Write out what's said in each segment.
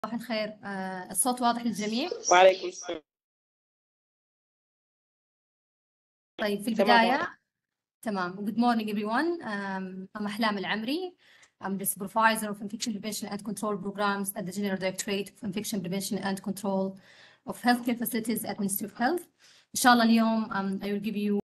صباح الخير. الصوت واضح للجميع؟ وعليكم السلام. طيب في تمام. البداية تمام. Good morning everyone. I'm أحلام العمري. I'm the supervisor of infection prevention and control programs at the General Directorate of Infection Prevention and Control of Healthcare Facilities at Ministry of Health. إن شاء الله اليوم I will give you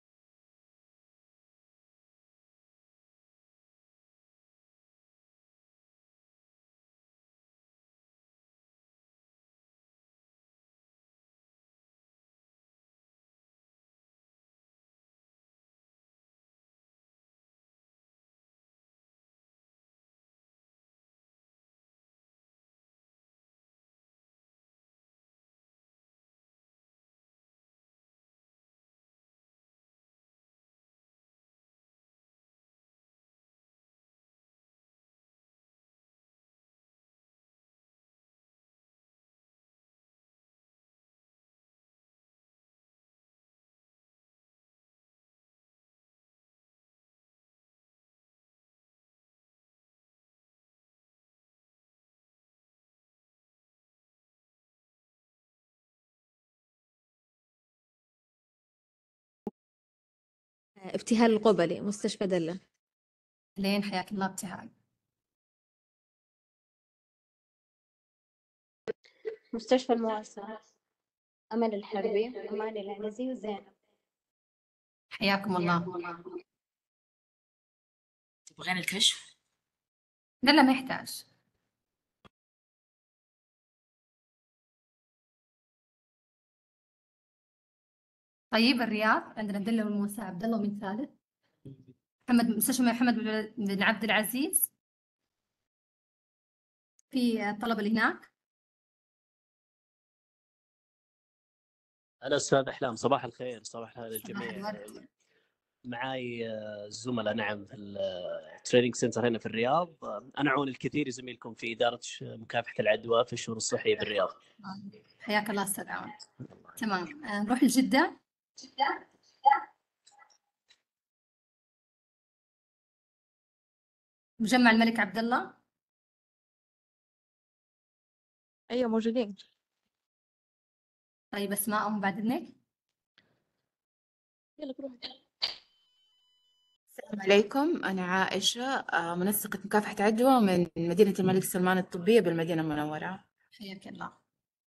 ابتهال القبلي، مستشفى دلة. لين حياك الله ابتهال. مستشفى المواساة، أمل الحربي، أماني العنزي، وزينب. حياكم الله. تبغين الكشف؟ لا ما يحتاج. طيب الرياض عندنا عبد الله والموسى عبد الله ومن ثالث؟ مستشفى محمد بن عبد العزيز. في الطلبة اللي هناك. أنا أستاذ أحلام، صباح الخير. صباح الخير صباح للجميع. الورد. معاي الزملاء نعم في التريننج سنتر هنا في الرياض. أنا أعون الكثير زميلكم في إدارة مكافحة العدوى في الشؤون الصحية بالرياض. حياك الله أستاذ عون. تمام. نروح لجدة. مجمع الملك عبد الله. أيوة موجودين. طيب أسماءهم بعد إذنك. يلا روح. السلام عليكم، أنا عائشة، منسقة مكافحة عدوى من مدينة الملك سلمان الطبية بالمدينة المنورة. حياك الله.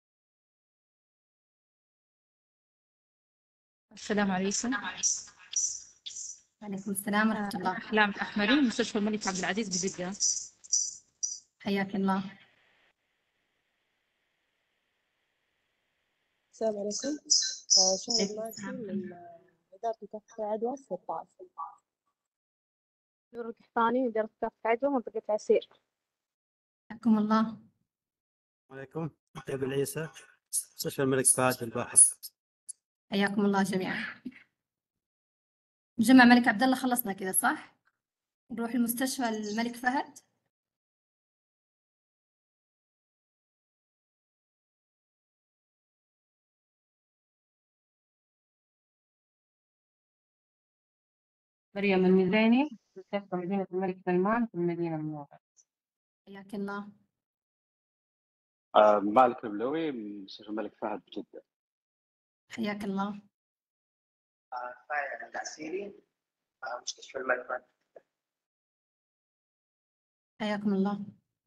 السلام عليكم. وعليكم السلام ورحمة الله. أحلام الأحمري، مستشفى الملك عبد العزيز بجدة. حياك الله. السلام عليكم. شهد ماسي من إدارة مكافحة العدوى 16. نور القحطاني، إدارة مكافحة العدوى، منطقة عسير. حياكم الله. عليكم. أبو العيسى، مستشفى الملك فهد الباحث. حياكم الله جميعا. مجمع الملك عبد الله خلصنا كذا صح؟ نروح لمستشفى الملك فهد. مريم الميزاني، مستشفى مدينة الملك سلمان في المدينة المنورة. حياك الله. مالك البلوي من مستشفى الملك فهد بجدة. حياك الله. فايز العسيري، مستشفى الملك فهد. حياكم الله.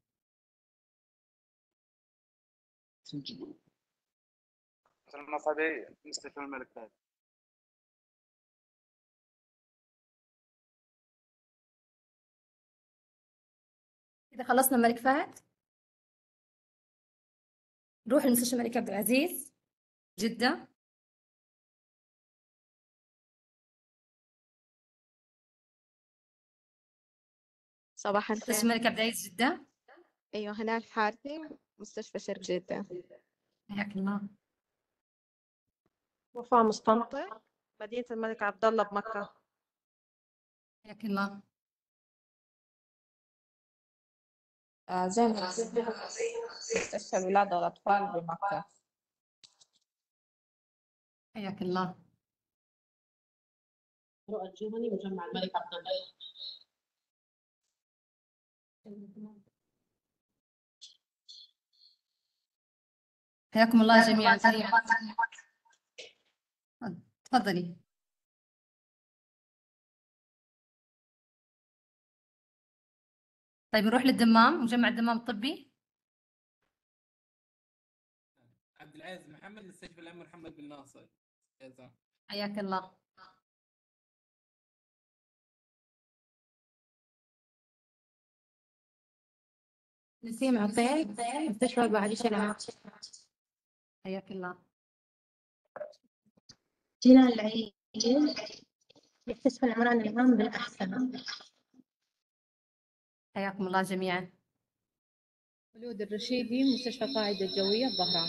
المصعدي، مستشفى الملك فهد. إذا خلصنا الملك فهد نروح لمستشفى الملك عبد العزيز جدة. صباح الخير. مستشفى الملك عبد العزيز جدة. أيوة هنا الحارثي، مستشفى شرق جدة. حياك الله. وفاء مستنطق، مدينة الملك عبد الله بمكة. حياك الله. زينب، مستشفى الولادة والأطفال بمكة. حياك الله. رؤى الجهني، مجمع الملك عبد الله. حياكم الله جميعا. تفضلي. طيب نروح للدمام، مجمع الدمام الطبي. عبد العزيز محمد، مستشفى الأم محمد بن ناصر. حياك الله. نسيم عطية، مستشفى بعد شلعة. حياك الله. جنان العيد، مستشفى العمران العام بالأحساء. حياكم الله جميعا. خلود الرشيدي، مستشفى القاعدة الجوية الظهران.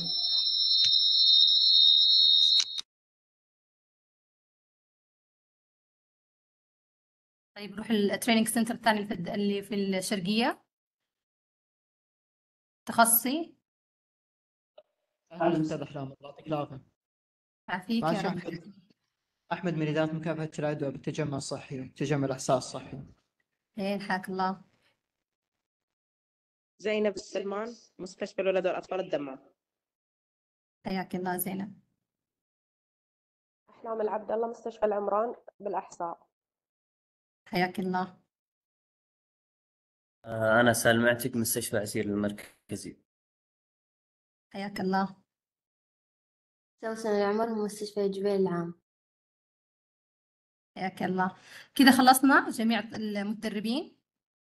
طيب نروح التريننج سنتر الثاني اللي في الشرقية. تخصصي. أهلا أستاذ أحلام، الله يعطيك العافية. يعافيك يا معك رب. أحمد من إدارة مكافحة العدوى بالتجمع الصحي وتجمع الإحصاء الصحي. حياك الله. زينب السلمان، مستشفى الولد والأطفال الدمام. حياك الله زينب. أحلام العبد الله، مستشفى العمران بالأحساء. حياك الله. أنا سالم عتيق، مستشفى عسير المركزي. حياك الله. سوسن العمر، مستشفى جبيل العام. حياك الله. كذا خلصنا جميع المتدربين.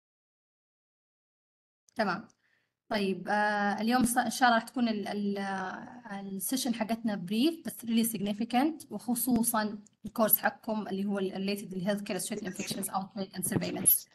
تمام. طيب اليوم إن شاء الله راح تكون السيشن حقتنا بريف بس really significant، وخصوصا الكورس حقكم اللي هو related to healthcare associated infections outbreak and surveillance.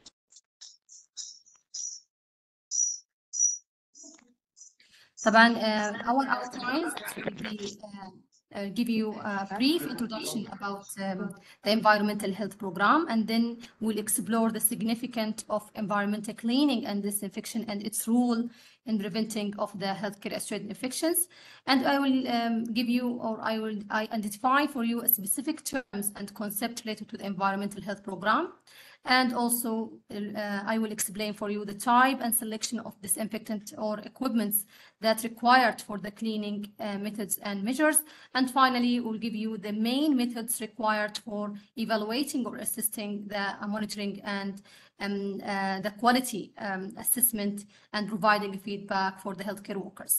طبعا our outlines will be give you a brief introduction about the environmental health program, and then we'll explore the significance of environmental cleaning and disinfection and its role in preventing of the healthcare associated infections. And I will give you, or I will identify for you a specific terms and concept related to the environmental health program. And also I will explain for you the type and selection of disinfectant or equipments that required for the cleaning methods and measures. And finally, we'll give you the main methods required for evaluating or assisting the monitoring and the quality assessment and providing feedback for the healthcare workers.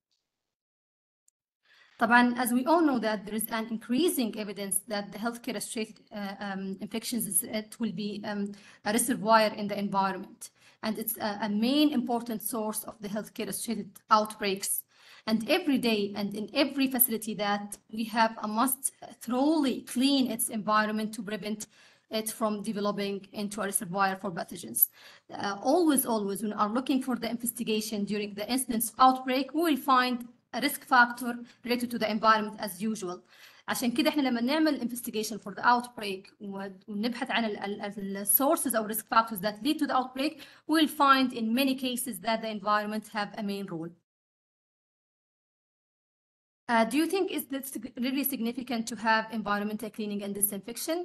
طبعا, as we all know that there is an increasing evidence that the healthcare associated infections will be a reservoir in the environment, and it's a main important source of the healthcare associated outbreaks. And every day and in every facility that we have a must thoroughly clean its environment to prevent it from developing into a reservoir for pathogens. Always when we are looking for the investigation during the incidence of outbreak, we will find a risk factor related to the environment as usual. عشان كده احنا لما نعمل investigation for the outbreak ونبحث عن ال sources or risk factors that lead to the outbreak, we'll find in many cases that the environment have a main role. Do you think is this really significant to have environmental cleaning and disinfection?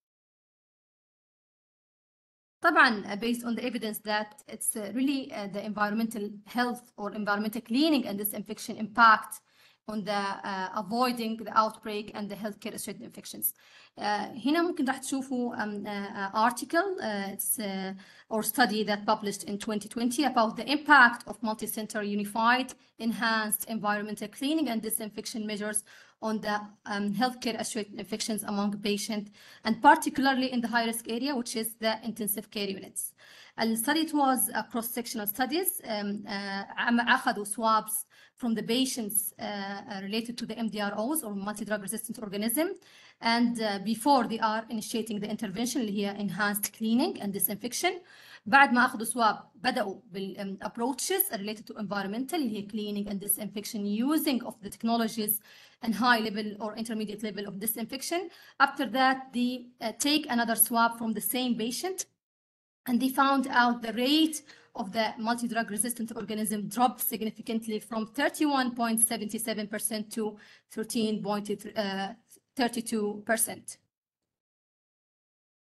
طبعا, based on the evidence that it's really the environmental health or environmental cleaning and disinfection impact on the avoiding the outbreak and the healthcare associated infections. هنا ممكن راح تشوفوا article it's or study that published in 2020 about the impact of multi-center unified enhanced environmental cleaning and disinfection measures on the healthcare associated infections among patients, and particularly in the high-risk area, which is the intensive care units. The study was a cross-sectional studies. أخذوا swabs from the patients related to the MDROs or multi-drug resistant organism, and before they are initiating the intervention اللي هي enhanced cleaning and disinfection. بعد ما أخذوا swab بدأوا approaches related to environmental اللي هي cleaning and disinfection using of the technologies and high level or intermediate level of disinfection. After that, they take another swab from the same patient, and they found out the rate of the multi-drug resistant organism dropped significantly from 31.77% to 13.32%.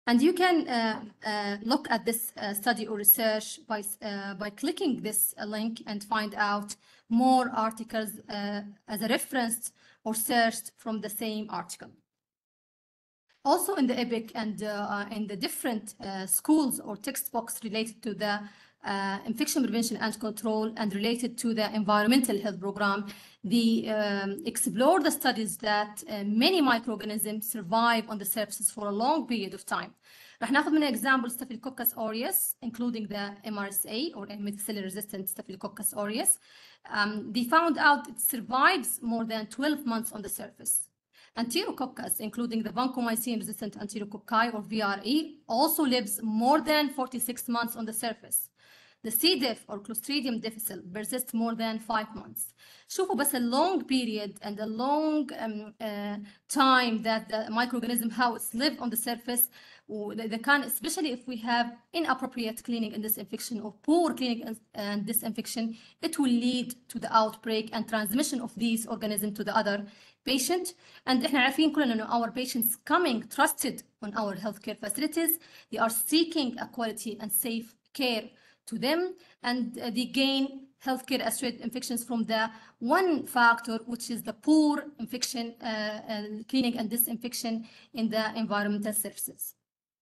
And you can look at this study or research by clicking this link and find out more articles as a reference or searched from the same article. Also in the EPIC and in the different schools or textbooks related to the infection prevention and control and related to the environmental health program, they explore the studies that many microorganisms survive on the surfaces for a long period of time. رح ناخذ من example Staphylococcus aureus, including the MRSA or methicillin-resistant Staphylococcus aureus. They found out it survives more than 12 months on the surface. Enterococcus, including the vancomycin-resistant enterococci or VRE, also lives more than 46 months on the surface. The C. diff or Clostridium difficile persists more than 5 months. شوفوا بس a long period and a long time that the microorganism how it's live on the surface. They can, especially if we have inappropriate cleaning and disinfection or poor cleaning and disinfection, it will lead to the outbreak and transmission of these organisms to the other patient. And احنا عارفين كلنا إنه our patients coming trusted on our healthcare facilities, they are seeking a quality and safe care to them, and they gain healthcare associated infections from the one factor, which is the poor infection cleaning and disinfection in the environmental surfaces.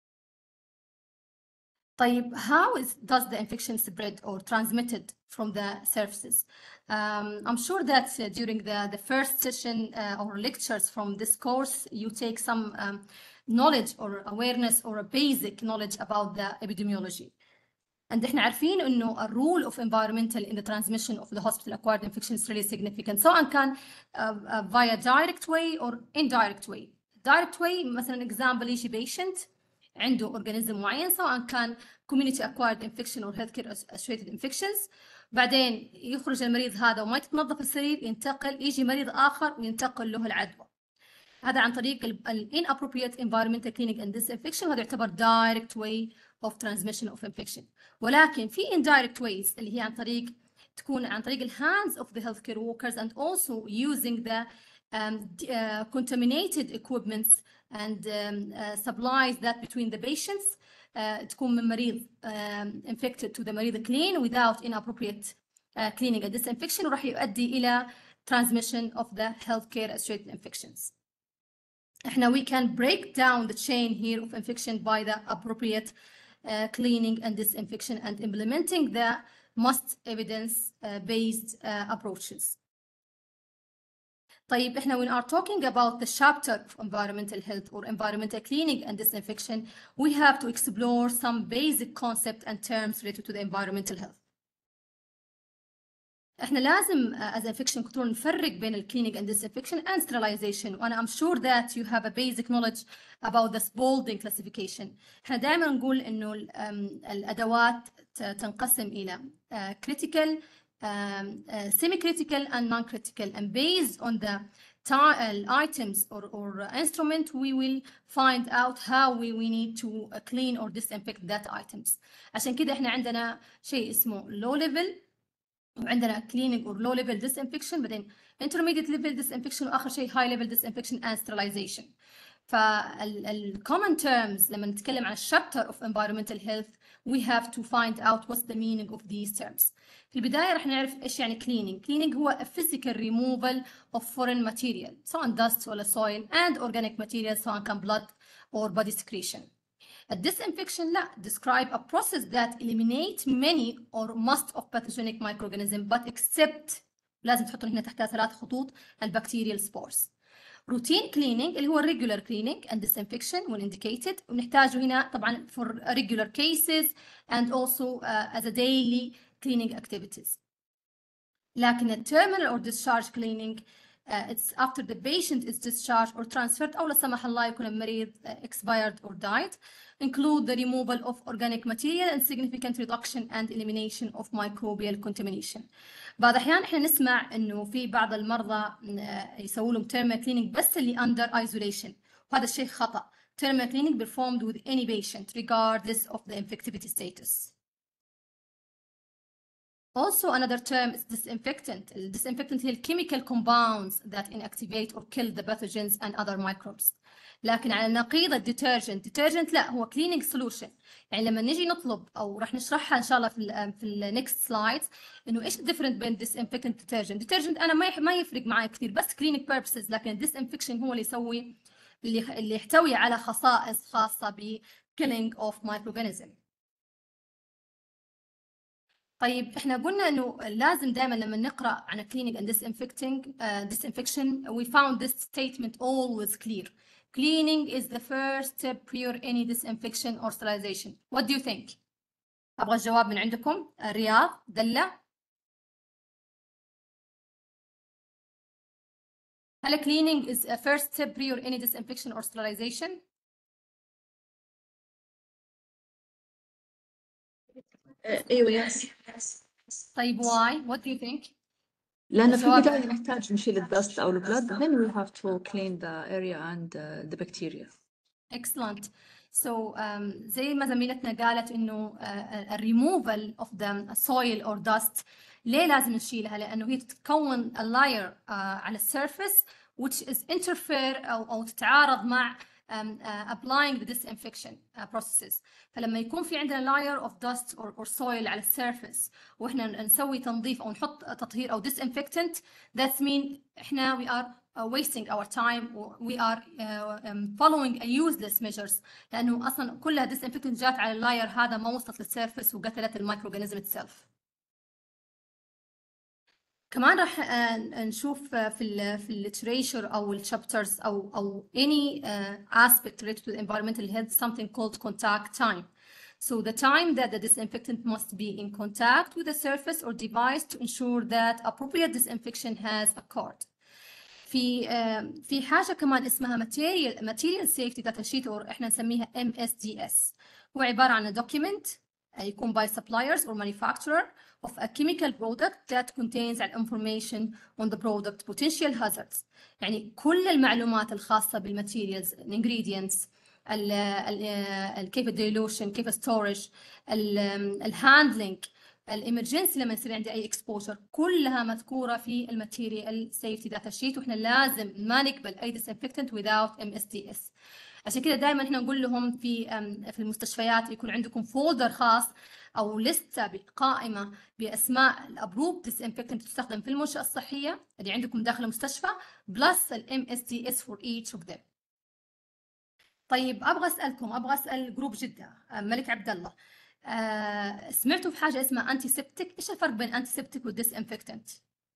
طيب, how does the infection spread or transmitted from the surfaces? I'm sure that during the first session or lectures from this course, you take some knowledge or awareness or a basic knowledge about the epidemiology. And احنا عارفين انه a role of environmental in the transmission of the hospital acquired infection is really significant. سواء كان via direct way or indirect way. Direct way مثلا example يجي patient عنده organism معين سواء كان community acquired infection or healthcare associated infections. بعدين يخرج المريض هذا وما يتنظف السرير، ينتقل يجي مريض آخر وينتقل له العدوى. هذا عن طريق inappropriate environmental cleaning and disinfection، وهذا يعتبر direct way of transmission of infection. ولكن في indirect ways اللي هي تكون عن طريق hands of the healthcare workers and also using the contaminated equipments and supplies that between the patients. تكون من مريض infected to the مريض clean without inappropriate cleaning and disinfection، وراح يؤدي إلى transmission of the healthcare associated infections. احنا we can break down the chain here of infection by the appropriate cleaning and disinfection and implementing the must evidence based approaches. طيب, احنا when are talking about the chapter of environmental health or environmental cleaning and disinfection, we have to explore some basic concepts and terms related to the environmental health. احنا لازم as infection control نفرق بين ال cleaning and disinfection and sterilization. وأنا I'm sure that you have a basic knowledge about the Spalding classification. احنا دائما نقول إنه الأدوات تنقسم إلى critical, semi-critical and non-critical, and based on the items or instrument we will find out how we need to clean or disinfect that items. عشان كده احنا عندنا شيء اسمه low level وعندنا cleaning or low level disinfection، بعدين intermediate level disinfection، وآخر شيء high level disinfection and sterilization. common terms لما نتكلم عن chapter of environmental health we have to find out what's the meaning of these terms. في البداية رح نعرف إيش يعني cleaning. Cleaning هو a physical removal of foreign material سواء dust ولا soil and organic material سواء كان blood or body secretion. Disinfection لا describe a process that eliminate many or most of pathogenic microorganisms but except لازم تحطون هنا تحتها 3 خطوط البكتيريال spores. Routine cleaning اللي هو regular cleaning and disinfection when indicated، ونحتاجه هنا طبعا for regular cases and also as a daily cleaning activities. لكن terminal or discharge cleaning it's after the patient is discharged or transferred أو لا سمح الله يكون المريض expired or died. Include the removal of organic material and significant reduction and elimination of microbial contamination. بعض الأحيان إحنا نسمع إنه في بعض المرضى يسووا لهم thermal cleaning بس اللي under isolation، وهذا الشيء خطأ. Thermal cleaning performed with any patient regardless of the infectivity status. Also another term is disinfectant. Disinfectant هي chemical compounds that inactivate or kill the pathogens and other microbes. لكن على نقيض الديترجنت لا، هو cleaning solution. يعني لما نيجي نطلب او راح نشرحها ان شاء الله في النكست سلايد انه ايش الديفرنت بين disinfectant ديترجنت انا ما يفرق معي كثير، بس cleaning purposes، لكن disinfection هو اللي يسوي اللي يحتوي على خصائص خاصة ب killing of microorganism. طيب احنا قلنا انه لازم دائما لما نقرا عن cleaning and disinfection we found this statement always clear. Cleaning is the first step prior any disinfection or sterilization. What do you think? ابغى الجواب من عندكم. رياض، دلة، هل cleaning is a first step prior any disinfection or sterilization؟ ايوه طيب why? What do you think؟ لأن في البداية نحتاج نشيل الدست أو البلد then we have to clean the area and the bacteria. Excellent. So زي ما زميلتنا قالت إنه removal of the soil or dust ليه لازم نشيلها؟ لأنه هي تتكون a layer على السيرفس which is interfere أو تتعارض مع applying the disinfection processes. فلما يكون في عندنا layer of dust or soil على السيرفس وإحنا نسوي تنظيف أو نحط تطهير أو disinfectant, that means إحنا we are wasting our time, we are following a useless measures لأنه أصلاً كلها disinfectant جات على اللاير هذا ما وصلت للسيرفس وقتلت الميكروورجانيزم itself. كمان راح نشوف في literature أو الchapters أو any aspect related to the environmental health something called contact time. So the time that the disinfectant must be in contact with the surface or device to ensure that appropriate disinfection has occurred. في حاجة كمان اسمها material safety data sheet أو إحنا نسميها MSDS. هو عبارة عن document يكون by suppliers or manufacturer of a chemical product that contains information on the product potential hazards. يعني كل المعلومات الخاصة بالmaterials, ingredients, كيف dilution, كيف storage, handling, الامرجنسي لما يصير عندي اي اكسبوجر كلها مذكوره في الماتيريال سيفتي داتا شيت، واحنا لازم ما نقبل اي ديسانفكتنت without MSDS. عشان كده دائما احنا نقول لهم في المستشفيات يكون عندكم فولدر خاص او لسته بقائمه باسماء الابروب ديسانفكتنت تستخدم في المنشاه الصحيه اللي عندكم داخل المستشفى بلس MSDS for each of them. طيب ابغى اسال جروب جده ملك عبد الله، سمعتوا في حاجة اسمها أنتي سبتيك؟ إيش الفرق بين أنتي سبتيك والديسانفكتنت؟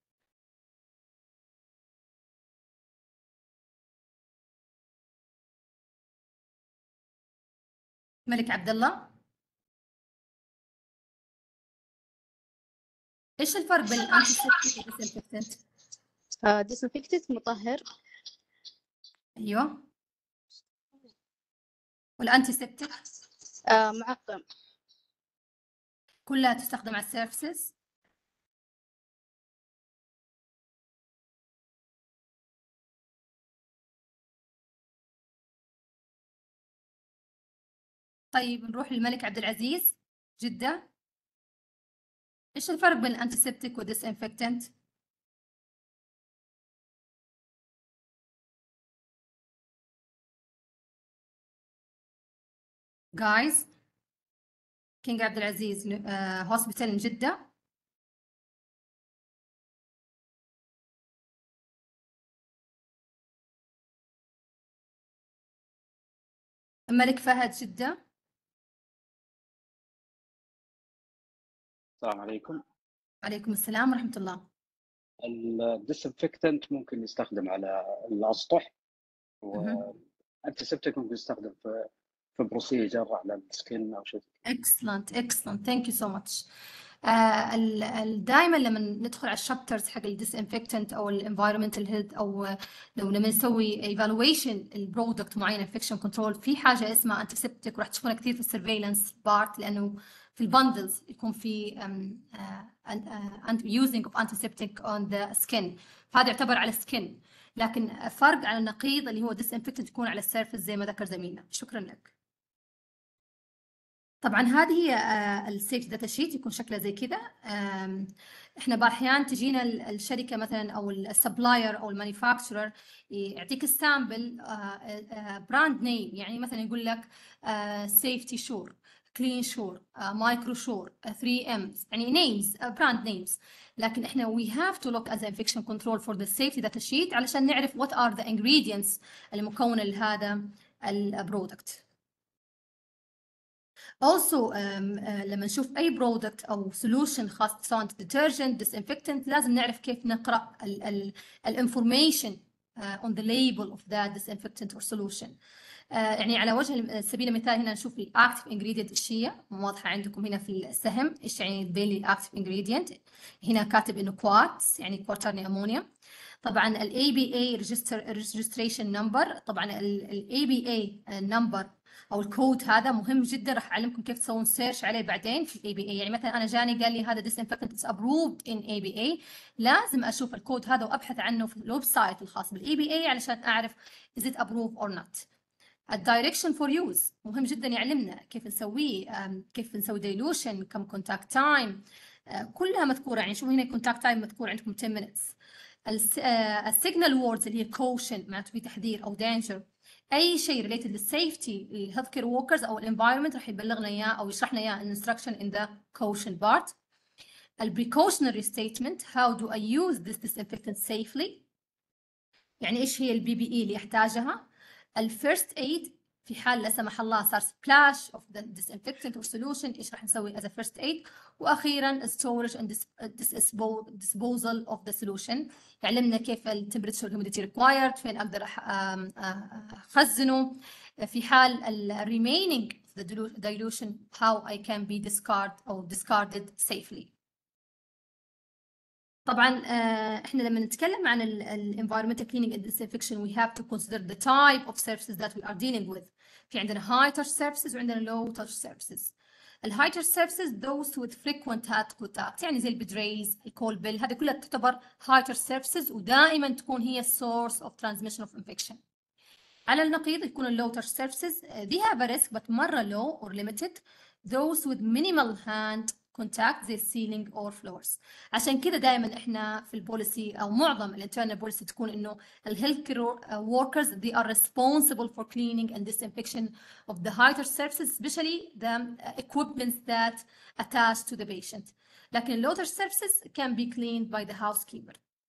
ملك عبد الله، إيش الفرق بين الأنتي سبتيك والديسانفكتنت؟ ديسانفكتنت مطهر. أيوه. والأنتي سبتيك؟ معقم. كلها تستخدم على السيرفسز. طيب نروح للملك عبد العزيز جدة، ايش الفرق بين الانتيسبتيك والديسانفكتنت؟ جايز كينج عبد العزيز هوسبيتال جدة. الملك فهد جدة. السلام عليكم. عليكم السلام ورحمة الله. الديسانفكتنت ممكن يستخدم على الأسطح، والأنتيسبتيك ممكن يستخدم في بروسيجر على السكين أو شيء. excellent thank you so much. دائما لما ندخل على الشابترز حق الديسانفكتنت او الانفايرمنتال هيلث او لما نسوي ايفالويشن البرودكت معين انفكشن كنترول، في حاجه اسمها انتيسبتيك وراح تشوفونها كثير في السيرفيلانس بارت، لانه في البندلز يكون في using of antiseptic on the skin، فهذا يعتبر على السكن، لكن فرق على النقيض اللي هو disinfectant يكون على السيرفس زي ما ذكر زميلنا. شكرا لك. طبعا هذه هي السيف داتا شيت، يكون شكلها زي كذا. احنا باحيان تجينا الشركه مثلا او السبلاير او المانيفاكتشرر يعطيك السامبل براند نيم، يعني مثلا يقول لك سيفتي شور، كلين شور، مايكرو شور، 3 ام، يعني نيمز، براند نيمز. لكن احنا we have to look as an infection control for the safety data sheet علشان نعرف what are the ingredients المكونة لهذا البرودكت. Also لما نشوف أي برودكت أو solution خاص سواء detergent disinfectant لازم نعرف كيف نقرأ information on the label of that disinfectant or solution. يعني على وجه سبيل المثال هنا نشوف الأكتيف ingredient إيش هي، واضحة عندكم هنا في السهم إيش يعني تبين لي الأكتيف ingredient. هنا كاتب إنه كوارتز يعني كوارترني أمونيا. طبعا ال ABA registration number، طبعا ال ABA number او الكود هذا مهم جدا، راح اعلمكم كيف تسوون سيرش عليه بعدين في الاي بي اي. يعني مثلا انا جاني قال لي هذا disinfectant is approved in ABA، لازم اشوف الكود هذا وابحث عنه في الويب سايت الخاص بالاي بي اي علشان اعرف is it approved or not. الدايركشن فور يوز مهم جدا، يعلمنا كيف نسويه، كيف نسوي ديلوشن، كم كونتاكت تايم، كلها مذكوره. يعني شوفوا هنا كونتاكت تايم مذكور عندكم 10 minutes. السيجنال ووردز اللي هي كوشن معناته في تحذير او دانجر، اي شيء ريليتد للسيفتي للهيلث كير وركرز او الانفايرمنت راح يبلغنا اياه او يشرح لنا اياه الانستراكشن ان ذا كوشن بارت. البريكوشنري ستيتمنت how do I use this disinfectant safely، يعني ايش هي البي بي اي اللي يحتاجها. الفيرست ايد في حال لا سمح الله صار سبلاش اوف ذا disinfectant or solution ايش راح نسوي as a first aid. واخيرا storage and disposal of the solution، يعلمنا كيف التمبريتشر humidity required، فين اقدر اخزنه. في حال remaining the dilution how I can be discarded safely. طبعا احنا لما نتكلم عن environmental cleaning and disinfection we have to consider the type of surfaces that we are dealing with. في عندنا high touch surfaces وعندنا low touch surfaces. الهاي touch surfaces those with frequent contact، يعني زي البدريز، الكول بيل، هذه كلها تعتبر high touch surfaces ودائما تكون هي source of transmission of infection. على النقيض يكون low touch surfaces they have a risk but مرة low or limited. those with minimal hand contact زي السيلينج or floors. عشان كذا دائما احنا في البوليسي او معظم الانترنال بوليسي تكون انه الهيلث كير workers they are responsible for cleaning and disinfection of the high touch surfaces especially the equipments that attach to the patient. لكن low touch surfaces can be cleaned by the housekeeper.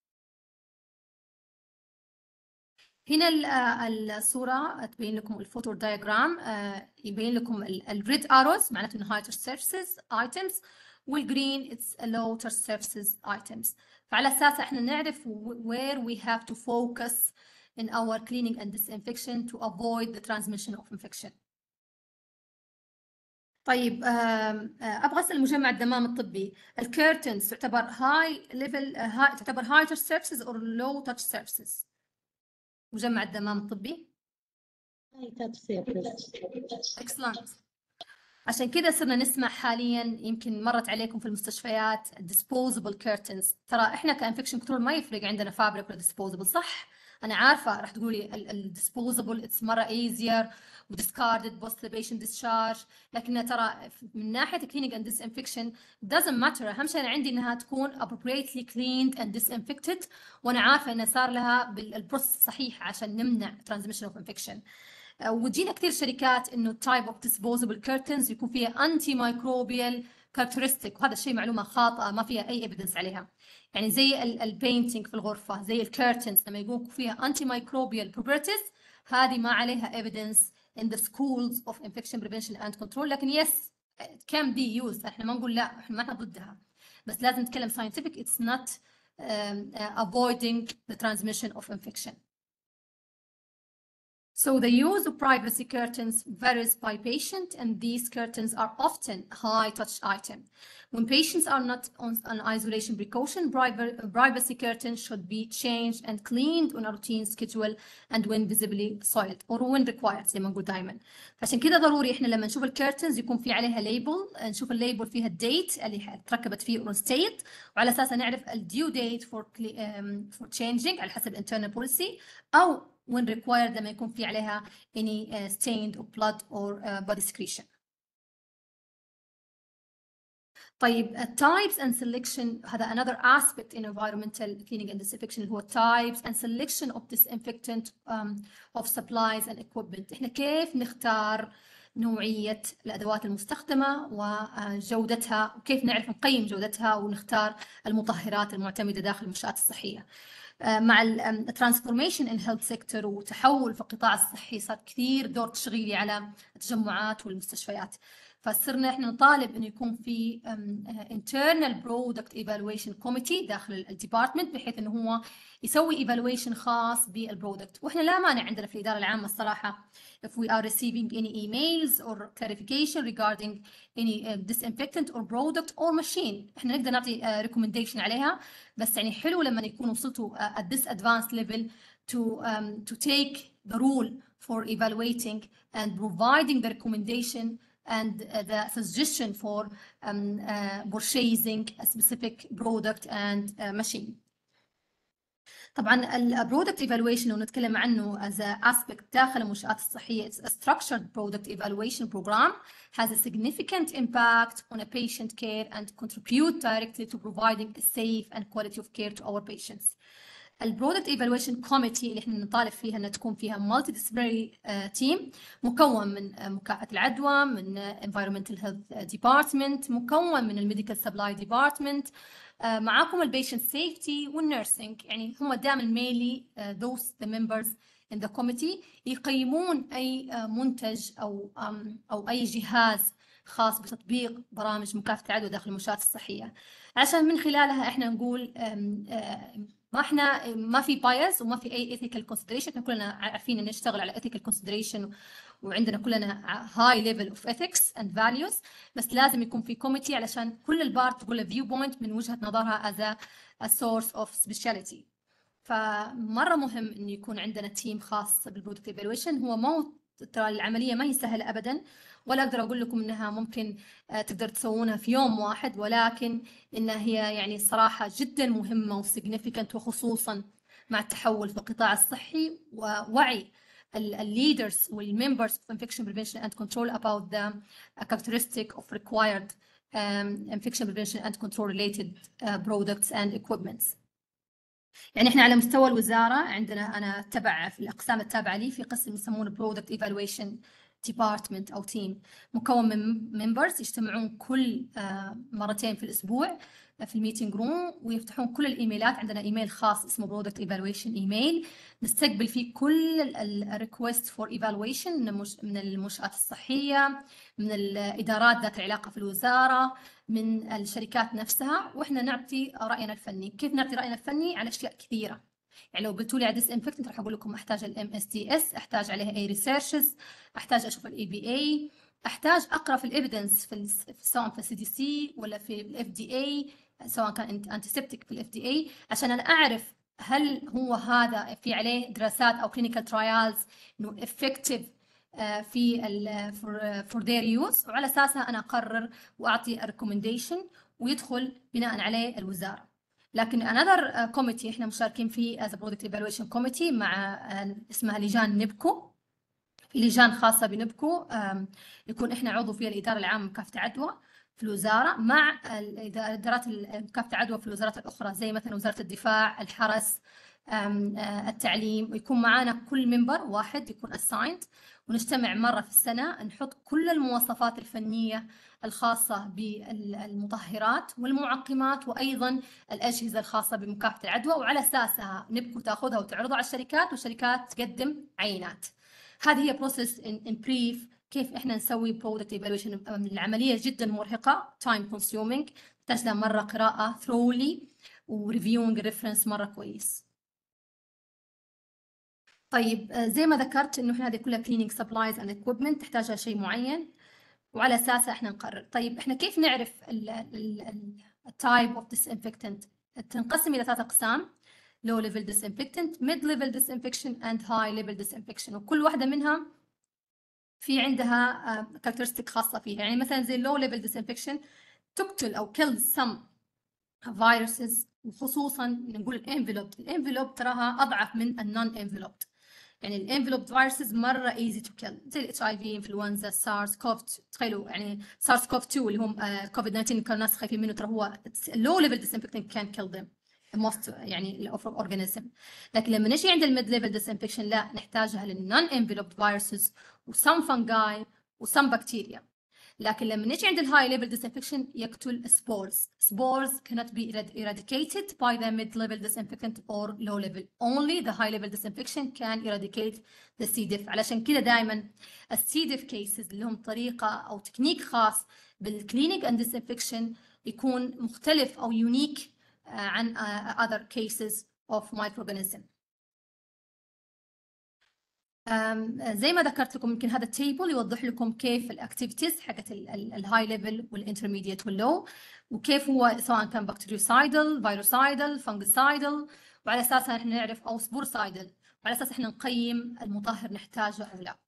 هنا الصورة تبين لكم الفوتو دايجرام، يبين لكم الريد اروز معناته انه high touch surfaces items والجرين it's low touch surfaces items. فعلى اساسها احنا نعرف where we have to focus in our cleaning and disinfection to avoid the transmission of infection. طيب ابغى اسال مجمع الدمام الطبي، الكيرتنز تعتبر high level تعتبر high touch surfaces or low touch surfaces؟ مجمع الدمام الطبي excellent. عشان كذا صرنا نسمع حاليا، يمكن مرت عليكم في المستشفيات disposable curtains. ترى احنا كانفكشن كنترول ما يفرق عندنا فابريك ولا disposable، صح؟ انا عارفه راح تقولي الديسبوزبل اتس مره easier وديسكاردد بوست ذا بيشنت ديسشارج، لكن ترى من ناحيه cleaning and disinfection doesn't matter. اهم شيء انا عندي انها تكون appropriately cleaned and disinfected، وانا عارفه انها صار لها بالبروسس الصحيح عشان نمنع transmission of infection. وتجينا كثير شركات انه type of disposable curtains يكون فيها anti microbial characteristic، وهذا الشيء معلومه خاطئه ما فيها اي evidence عليها. يعني زي البينتينج في الغرفه، زي الكيرتنز لما يقول فيها anti microbial properties، هذه ما عليها evidence in the schools of infection prevention and control. لكن yes it can be used، احنا ما نقول لا، احنا ما احنا ضدها، بس لازم نتكلم scientific. it's not avoiding the transmission of infection. So the use of privacy curtains varies by patient, and these curtains are often high touch item. When patients are not on an isolation precaution, privacy curtains should be changed and cleaned on a routine schedule and when visibly soiled or when required زي ما نقول دائما. فعشان كذا ضروري احنا لما نشوف الكيرتنز يكون في عليها ليبل، نشوف الليبل فيها الديت اللي تركبت فيه on state، وعلى اساسها نعرف الديو ديت for changing على حسب internal policy، او when required لما يكون في عليها any stained or blood or body secretion. طيب types and selection هذا another aspect in environmental cleaning and disinfection اللي هو types and selection of disinfectant of supplies and equipment. احنا كيف نختار نوعية الأدوات المستخدمة وجودتها، وكيف نعرف نقيم جودتها ونختار المطهرات المعتمدة داخل المنشآت الصحية. مع الترانسفورميشن ان هيلث سيكتور وتحول في القطاع الصحي صار كثير دور تشغيلي على التجمعات والمستشفيات، فصرنا احنا نطالب انه يكون في internal product evaluation committee داخل الديبارتمنت بحيث انه هو يسوي evaluation خاص بالبرودكت. واحنا لا مانع عندنا في الاداره العامه الصراحه if we are receiving any emails or clarification regarding any disinfectant or product or machine احنا نقدر نعطي recommendation عليها، بس يعني حلو لما يكونوا وصلتوا at this advanced level to take the rule for evaluating and providing the recommendation and the suggestion for purchasing a specific product and machine. طبعا ال product evaluation لو نتكلم عنه as a aspect داخل المنشآت الصحية it's a structured product evaluation program has a significant impact on a patient care and contribute directly to providing a safe and quality of care to our patients. البرودكت ايفالويشن كوميتي اللي احنا نطالب فيها انها تكون فيها مالتي ديسبلينري تيم مكون من مكافحه العدوى، من انفايرمنتال هيلث ديبارتمنت، مكون من الميديكال سبلاي ديبارتمنت، معاكم البيشنت سيفتي والنيرسينج، يعني هم دائما مينلي those the members in the committee يقيمون اي منتج او اي جهاز خاص بتطبيق برامج مكافحه العدوى داخل المنشآت الصحيه، عشان من خلالها احنا نقول ما في بايس وما في اي ethical consideration. احنا كلنا عارفين ان نشتغل على ethical consideration وعندنا كلنا high level of ethics and values، بس لازم يكون في committee علشان كل البارت تقول view point من وجهة نظرها as a source of speciality. فمرة مهم انه يكون عندنا تيم خاص بالبرودكت ايفالويشن. هو ترى العملية ما هي سهلة ابدا، ولا اقدر اقول لكم انها ممكن تقدر تسوونها في يوم واحد، ولكن انها هي يعني صراحة جدا مهمة وسيجنيفيكانت، وخصوصا مع التحول في القطاع الصحي ووعي الليدرز والممبرز of infection prevention and control about the characteristic of required infection prevention and control related products and equipments. يعني احنا على مستوى الوزارة عندنا أنا تبع في الأقسام التابعة لي في قسم يسمونه Product Evaluation Department أو تيم، مكون من members يجتمعون كل مرتين في الأسبوع في الميتينج روم ويفتحون كل الإيميلات. عندنا إيميل خاص اسمه Product Evaluation إيميل نستقبل فيه كل الريكوست فور ايفالويشن من المنشآت الصحية، من الإدارات ذات العلاقة في الوزارة، من الشركات نفسها، وإحنا نعطي رأينا الفني. كيف نعطي رأينا الفني؟ على أشياء كثيرة. يعني لو قلتوا لي على disinfectant راح أقول لكم أحتاج MSDS، أحتاج عليها أي researches، أحتاج أشوف EPA، أحتاج أقرأ في الإيفيدنس سواء في CDC ولا في FDA، سواء كان antiseptic في FDA، عشان أنا أعرف هل هو هذا في عليه دراسات أو clinical trials إنه effective في for their use، وعلى أساسها أنا أقرر وأعطي recommendation ويدخل بناء عليه الوزارة. لكن another committee إحنا مشاركين فيه as a product evaluation committee مع اسمها لجان نبكو. في لجان خاصة بنبكو يكون إحنا عضو فيها الإدارة العامة لمكافحة العدوى في الوزارة مع إدارات مكافحة العدوى في الوزارات الأخرى زي مثلا وزارة الدفاع، الحرس، التعليم، ويكون معنا كل منبر واحد يكون assigned، ونجتمع مرة في السنة نحط كل المواصفات الفنية الخاصة بالمطهرات والمعقمات وأيضا الأجهزة الخاصة بمكافحة العدوى، وعلى أساسها نبكو تأخذها وتعرضها على الشركات والشركات تقدم عينات. هذه هي process in brief كيف إحنا نسوي product evaluation. العملية جدا مرهقة time consuming، تحتاج لها مرة قراءة thoroughly و reviewing reference مرة كويس. طيب زي ما ذكرت إنه إحنا هذه كلها cleaning supplies and equipment تحتاجها شيء معين وعلى أساسه إحنا نقرر. طيب إحنا كيف نعرف ال type of disinfectant؟ تنقسم إلى 3 أقسام: low level disinfectant، mid level disinfection and high level disinfection، وكل واحدة منها في عندها characteristic خاصة فيها. يعني مثلا زي low level disinfection تقتل أو kill some viruses، وخصوصا نقول الانفلوب تراها أضعف من النون انفلوب. يعني الانفلوب فيروسز مره ايزي تو كيل زي الاتش اي في، انفلونزا، سارس كوف. تخيلوا يعني سارس كوف 2 اللي هم كوفيد 19 كان الناس خايفين منه، ترى هو لو ليفل ديسانفكتنت كان كيل ذم most يعني الاورجانيزم. لكن لما نجي عند الميد ليفل ديسانفكشن لا، نحتاجها للنون انفلوب فيروسز وسم فانجاي وسم بكتيريا. لكن لما نجي عند الهاي ليفل ديسانفكشن يقتل سبورز. Spores cannot be eradicated by the mid-level disinfectant or low level. Only the high level disinfection can eradicate the C. diff. علشان كده دائما السي diff cases لهم طريقة أو تكنيك خاص بالcleaning and disinfection يكون مختلف أو unique عن other cases of microorganism. زي ما ذكرت لكم يمكن هذا التيبل يوضح لكم كيف الاكتيفيتيز حقت الهاي ليفل والانترميديت واللو، وكيف هو سواء كان بكتيريوسايدل، فيروسايدل، فنجسايدل، وعلى اساسها احنا نعرف، او سبورسايدل، وعلى اساس احنا نقيم المطهر نحتاجه او لا.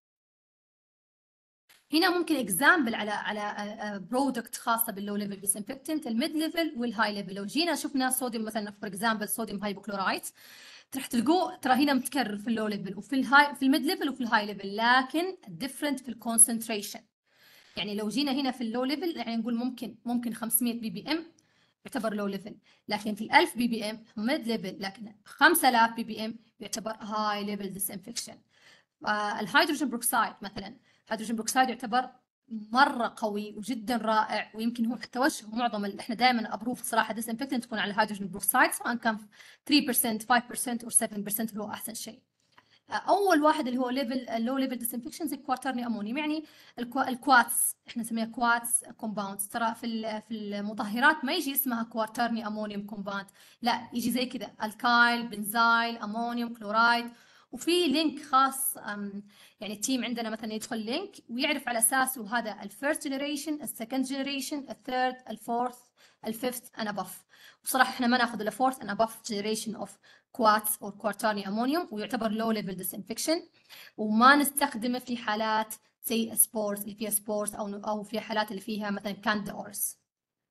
هنا ممكن اكزامبل على برودكت خاصه باللو ليفل ديسانفكتنت، الميد ليفل والهاي ليفل. لو جينا شفنا صوديوم مثلا فور اكزامبل صوديوم هايبوكلورايت، راح تلقوه ترى هنا متكرر في اللو ليفل وفي الهاي، في الميد ليفل وفي الهاي ليفل، لكن ديفرنت في الكونسنتريشن. يعني لو جينا هنا في اللو ليفل يعني نقول ممكن 500 بي بي ام يعتبر لو ليفل، لكن في 1000 بي بي ام ميد ليفل، لكن 5000 بي بي ام يعتبر هاي ليفل ديسانفكشن. الهيدروجين بروكسايد مثلا، الهيدروجين بروكسايد يعتبر مره قوي وجدا رائع، ويمكن هو توجه معظم احنا دائما ابروف صراحه ديسانفكتنت تكون على الهيدروجين بروكسايد، سواء كان 3% 5% او 7% اللي هو احسن شيء. اول واحد اللي هو ليفل لو ليفل ديسانفكشن زي كواترني امونيوم، يعني الكواتس احنا نسميها كواتس كومباوندز. ترى في المطهرات ما يجي اسمها كواترني امونيوم كومباوند، لا يجي زي كذا الكايل، بنزايل، امونيوم كلورايد، وفي لينك خاص. يعني التيم عندنا مثلا يدخل لينك ويعرف على اساسه هذا الفيرست جنريشن، السكند جنريشن، الثيرد، الفورث، الفيفث اند ابف. وصراحه احنا ما ناخذ الفورث اند ابف جنريشن اوف كواتس او كوارترني امونيوم، ويعتبر لو ليفل ديسانفكشن، وما نستخدمه في حالات زي سبورز اللي فيها سبورز او في حالات اللي فيها مثلا كانديدا اورس.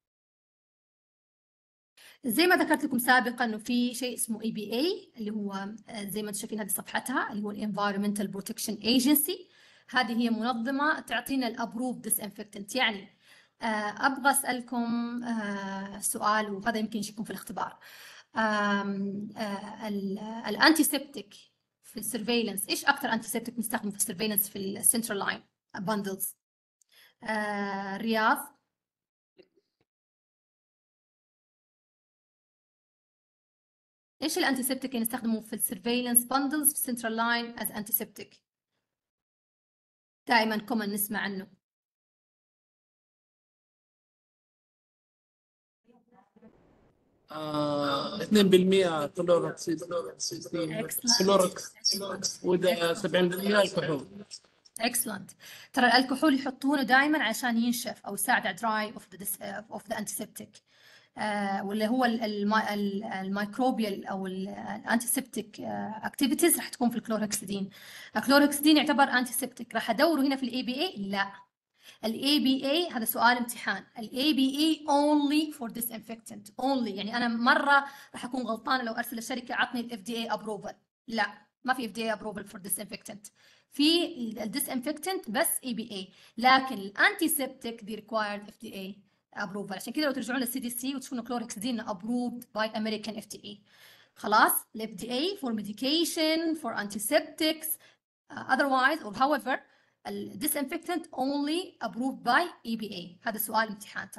زي ما ذكرت لكم سابقا انه في شيء اسمه EPA اللي هو زي ما انتم شايفين هذه صفحتها، اللي هو Environmental Protection Agency. هذه هي منظمة تعطينا الابروف ديسانفكتنت. يعني ابغى اسالكم سؤال، وهذا يمكن يجيكم في الاختبار. الانتيسبتيك في السيرفيلنس، ايش اكثر انتيسبتيك نستخدمه في السيرفيلنس في السنترال لاين باندلز؟ رياض، ايش الانتيسبتيك اللي نستخدمه في السيرفيلنس باندلز في السنترال لاين از انتيسبتيك؟ دائما كومن نسمع عنه. آه 2% كلوروكسيد وده 70% الكحول. اكسلنت. ترى الكحول يحطونه دائما عشان ينشف او يساعد على دراي اوف ذا انتيسبتيك، واللي هو الميكروبيال او الانتيسبتيك اكتيفيتيز راح تكون في الكلورهكسيدين. الكلورهكسيدين يعتبر انتيسبتيك. راح ادوروا هنا في الAPA؟ لا، الAPA هذا سؤال امتحان. الAPA only for disinfectant only. يعني انا مره راح اكون غلطانه لو ارسل الشركه عطني الFDA approval. لا، ما في FDA approval for disinfectant. في الديسانفكتنت بس EPA، لكن الانتيسبتيك دي required FDA approval. عشان كده لو ترجعون للCDC وتشوفون كلورهكسيدين approved by American FDA. خلاص الFDA for medication for antiseptics otherwise or however disinfectant only approved by EPA. هذا سؤال امتحان.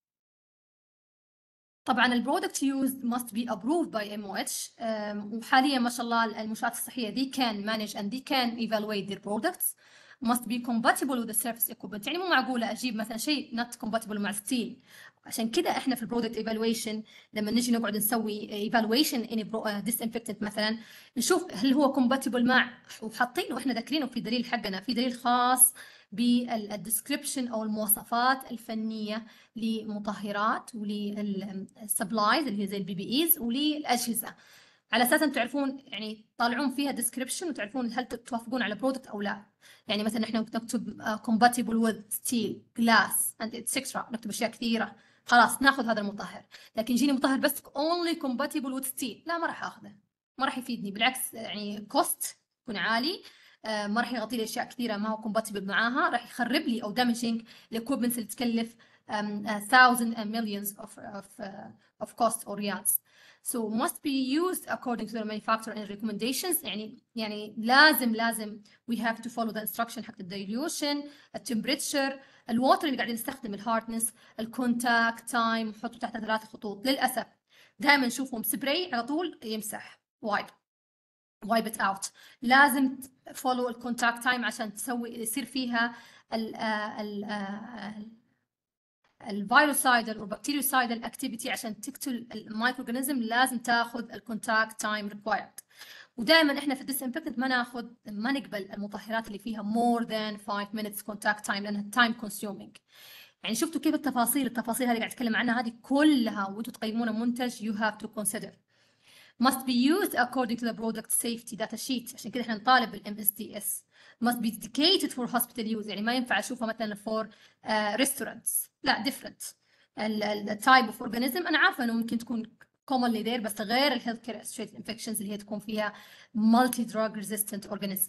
طبعا البرودكت used must be approved by MOH. وحاليا ما شاء الله المنشآت الصحية they can manage and they can evaluate their products. must be compatible with the surface equipment. يعني مو معقولة أجيب مثلا شيء not compatible مع ستيل. عشان كده احنا في البرودكت ايفالويشن لما نجي نقعد نسوي ايفالويشن ان ديسانفكتنت مثلا نشوف هل هو كومباتبل مع، وحاطينه احنا ذاكرينه في دليل حقنا، في دليل خاص بالديسكريبشن او المواصفات الفنيه لمطهرات وللسبلايز اللي هي زي الBPEs وللاجهزه، على اساس ان تعرفون يعني طالعون فيها ديسكريبشن وتعرفون هل توافقون على برودكت او لا. يعني مثلا احنا نكتب compatible with steel glass and etc. نكتب اشياء كثيره، خلاص ناخذ هذا المطهر. لكن يجيني مطهر بس only compatible with steel، لا ما راح اخذه، ما راح يفيدني، بالعكس يعني cost يكون عالي، ما راح يغطي لي اشياء كثيره ما هو compatible معاها، راح يخرب لي او damaging الاكويبمنتس اللي تكلف thousands and millions of cost or riyals. So must be used according to the manufacturer and recommendations. يعني لازم we have to follow the instruction حق الديليوشن، التمبريتشر، الووتر اللي قاعدين نستخدم، الهاردنس، الكونتاكت تايم، نحطه تحت 3 خطوط. للاسف دائما نشوفهم سبراي على طول يمسح وايب ات اوت. لازم فولو الكونتاكت تايم عشان يصير فيها الفيروسايدل والبكتيريوسايدل اكتيفيتي عشان تقتل المايكرو اورجانيزم. لازم تاخذ الكونتاكت تايم ريكوايرد. ودائما احنا في الديسانفكتنت ما نقبل المطهرات اللي فيها more than 5 minutes contact time لانها time consuming. يعني شفتوا كيف التفاصيل هذه قاعد اتكلم عنها هذه كلها وانتم تقيمون منتج you have to consider. must be used according to the product safety data sheet. عشان كده احنا نطالب بالام اس دي اس. must be dedicated for hospital use. يعني ما ينفع اشوفها مثلا for restaurants، لا different. ال type of organism انا عارفه انه ممكن تكون commonly there بس غير ال healthcare associated infections اللي هي تكون فيها multi drug resistant organism.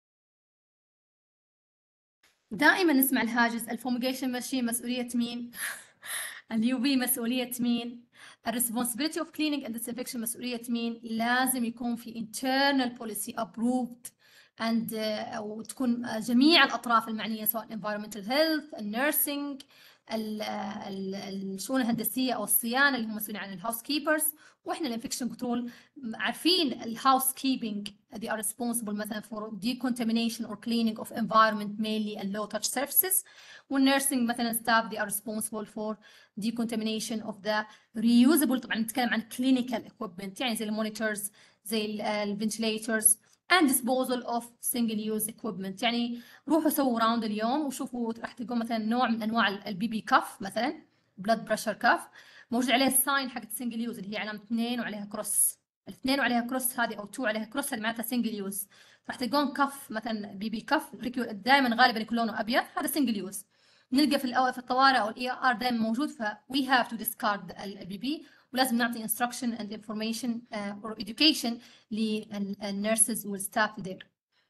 دائما نسمع الهاجس الفوميجيشن ماشين مسؤوليه مين؟ اليو في مسؤوليه مين؟ الريسبونسبيلتي اوف كليننج اند ديسانفكشن مسؤوليه مين؟ لازم يكون في internal policy approved and وتكون جميع الاطراف المعنيه سواء environmental health، النيرسينج، الشؤون الهندسيه او الصيانه اللي هم مسؤولين عن الهاوس كيبرز، واحنا الانفكشن كنترول عارفين الهاوس كيبنج they are responsible مثلا for decontamination or cleaning of environment mainly and low touch surfaces. والنيرسينج مثلا staff they are responsible for decontamination of the reusable. طبعا نتكلم عن clinical equipment يعني زي المونيتورز زي الفنتليترز and disposal of single use equipment. يعني روحوا سووا راوند اليوم وشوفوا راح تلقون مثلا نوع من انواع البي بي كف مثلا بلاد بريشر كف موجود عليه الساين حق السنجل يوز اللي هي علامه 2 وعليها كروس. الاثنين وعليها كروس هذه او 2 عليها كروس هذه معناتها سنجل يوز. راح تلقون كف مثلا بي بي كف دائما غالبا يكون لونه ابيض هذا سنجل يوز. نلقى في الطوارئ او الاي ار دائما موجود ف we have to discard البي بي ولازم نعطي instruction and information or education للنيرسز والستاف there.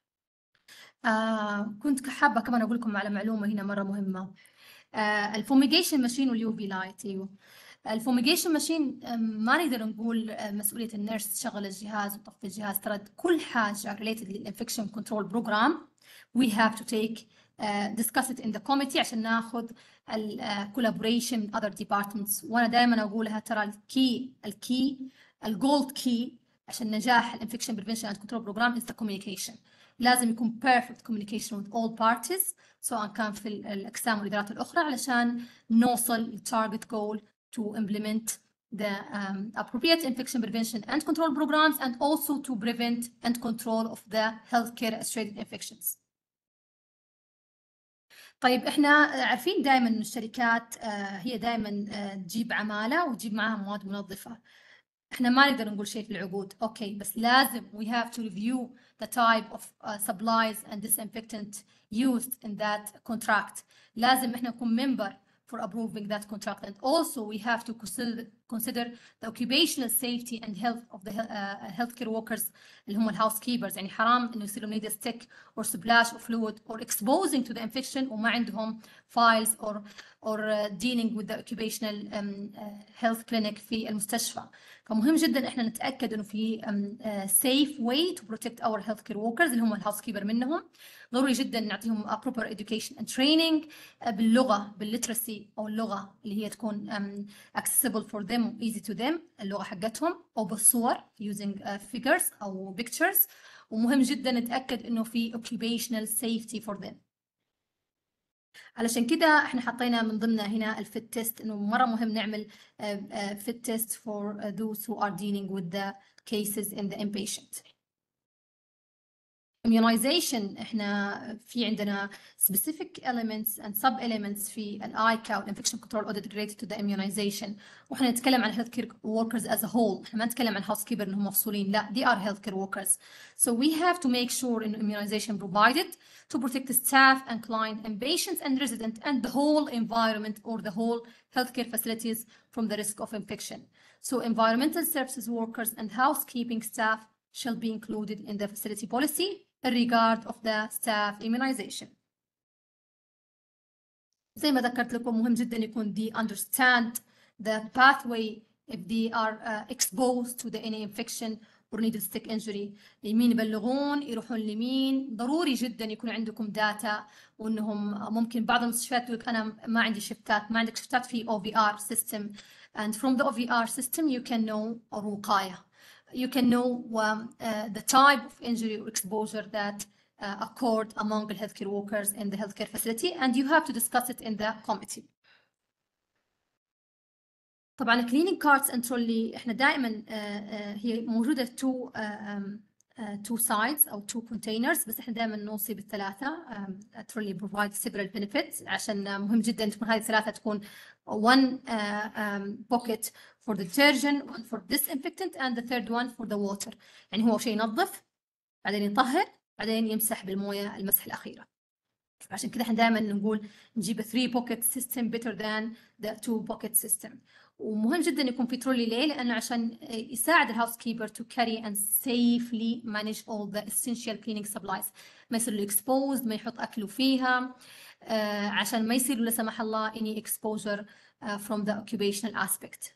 كنت حابة كمان أقول لكم على معلومة هنا مرة مهمة. الفوميجيشن ماشين واليو في لايت. ايوه الفوميجيشن ماشين ما نقدر نقول مسؤولية النيرس تشغل الجهاز وتطفي الجهاز. ترى كل حاجة related للانفكشن كنترول بروجرام we have to take discuss it in the committee عشان ناخذ collaboration with other departments. وانا دائما اقولها ترى الجولد كي عشان نجاح الانفكشن بريفنشن اند كنترول بروجرام is the communication. لازم يكون perfect communication with all parties سواء كان في الاقسام والادارات الاخرى علشان نوصل target goal to implement the appropriate infection prevention and control programs and also to prevent and control of the healthcare associated infections. طيب احنا عارفين دائما ان الشركات هي دائما تجيب عماله وتجيب معها مواد منظفه. احنا ما نقدر نقول شيء في العقود اوكي بس لازم we have to review the type of supplies and disinfectant used in that contract. لازم احنا نكون member for approving that contract and also we have to consider the occupational safety and health of the healthcare workers اللي هم الهاوس كيبرز. يعني حرام انه يصير لهم need a stick or splash of fluid or exposing to the infection وما عندهم files or dealing with the occupational health clinic في المستشفى. فمهم جدا احنا نتاكد انه في safe way to protect our healthcare workers اللي هم الهاوس كيبر منهم. ضروري جدا نعطيهم proper education and training باللغه بالليترسي او اللغه اللي هي تكون accessible for them easy to them اللغه حقتهم او بالصور using figures او pictures. ومهم جدا نتاكد انه في occupational safety for them. علشان كده احنا حطينا من ضمنها هنا الفيت تيست انه مره مهم نعمل فيت تيست for those who are dealing with the cases in the inpatient. immunization احنا في عندنا specific elements and sub elements في الICA والinfection control audit related to the immunization. واحنا نتكلم عن healthcare workers as a whole. احنا ما نتكلم عن housekeeper انهم مفصولين لا they are healthcare workers. So we have to make sure in immunization provided to protect the staff and client and patients and resident and the whole environment or the whole healthcare facilities from the risk of infection. So environmental services workers and housekeeping staff shall be included in the facility policy in regard of the staff immunization. زي ما ذكرت لكم مهم جدا يكون they understand the pathway if they are exposed to the any infection or needle stick injury. يمين يبلغون يروحون لمين. ضروري جدا يكون عندكم داتا وانهم ممكن بعض المستشفيات تقول انا ما عندي شفتات. ما عندك شفتات في OVR system and from the OVR system you can know الوقاية. You can know the type of injury or exposure that occurred among the healthcare workers in the healthcare facility and you have to discuss it in the committee. طبعا cleaning carts and trolley احنا دائما هي موجودة two sides أو two containers بس احنا دائما نوصي بالثلاثة. trolley provides several benefits عشان مهم جدا تكون هذه الثلاثة تكون one pocket for detergent, one for disinfectant and the third one for the water. يعني هو شيء ينظف بعدين يطهر بعدين يمسح بالموية المسح الأخيرة. عشان كده احنا دائما نقول نجيب 3 pocket system better than the 2 pocket system. ومهم جدا يكون في ترولي ليه؟ لأنه عشان يساعد الهاوس كيبر to carry and safely manage all the essential cleaning supplies. ما يصير له exposed ما يحط أكله فيها عشان ما يصير لا سمح الله any exposure from the occupational aspect.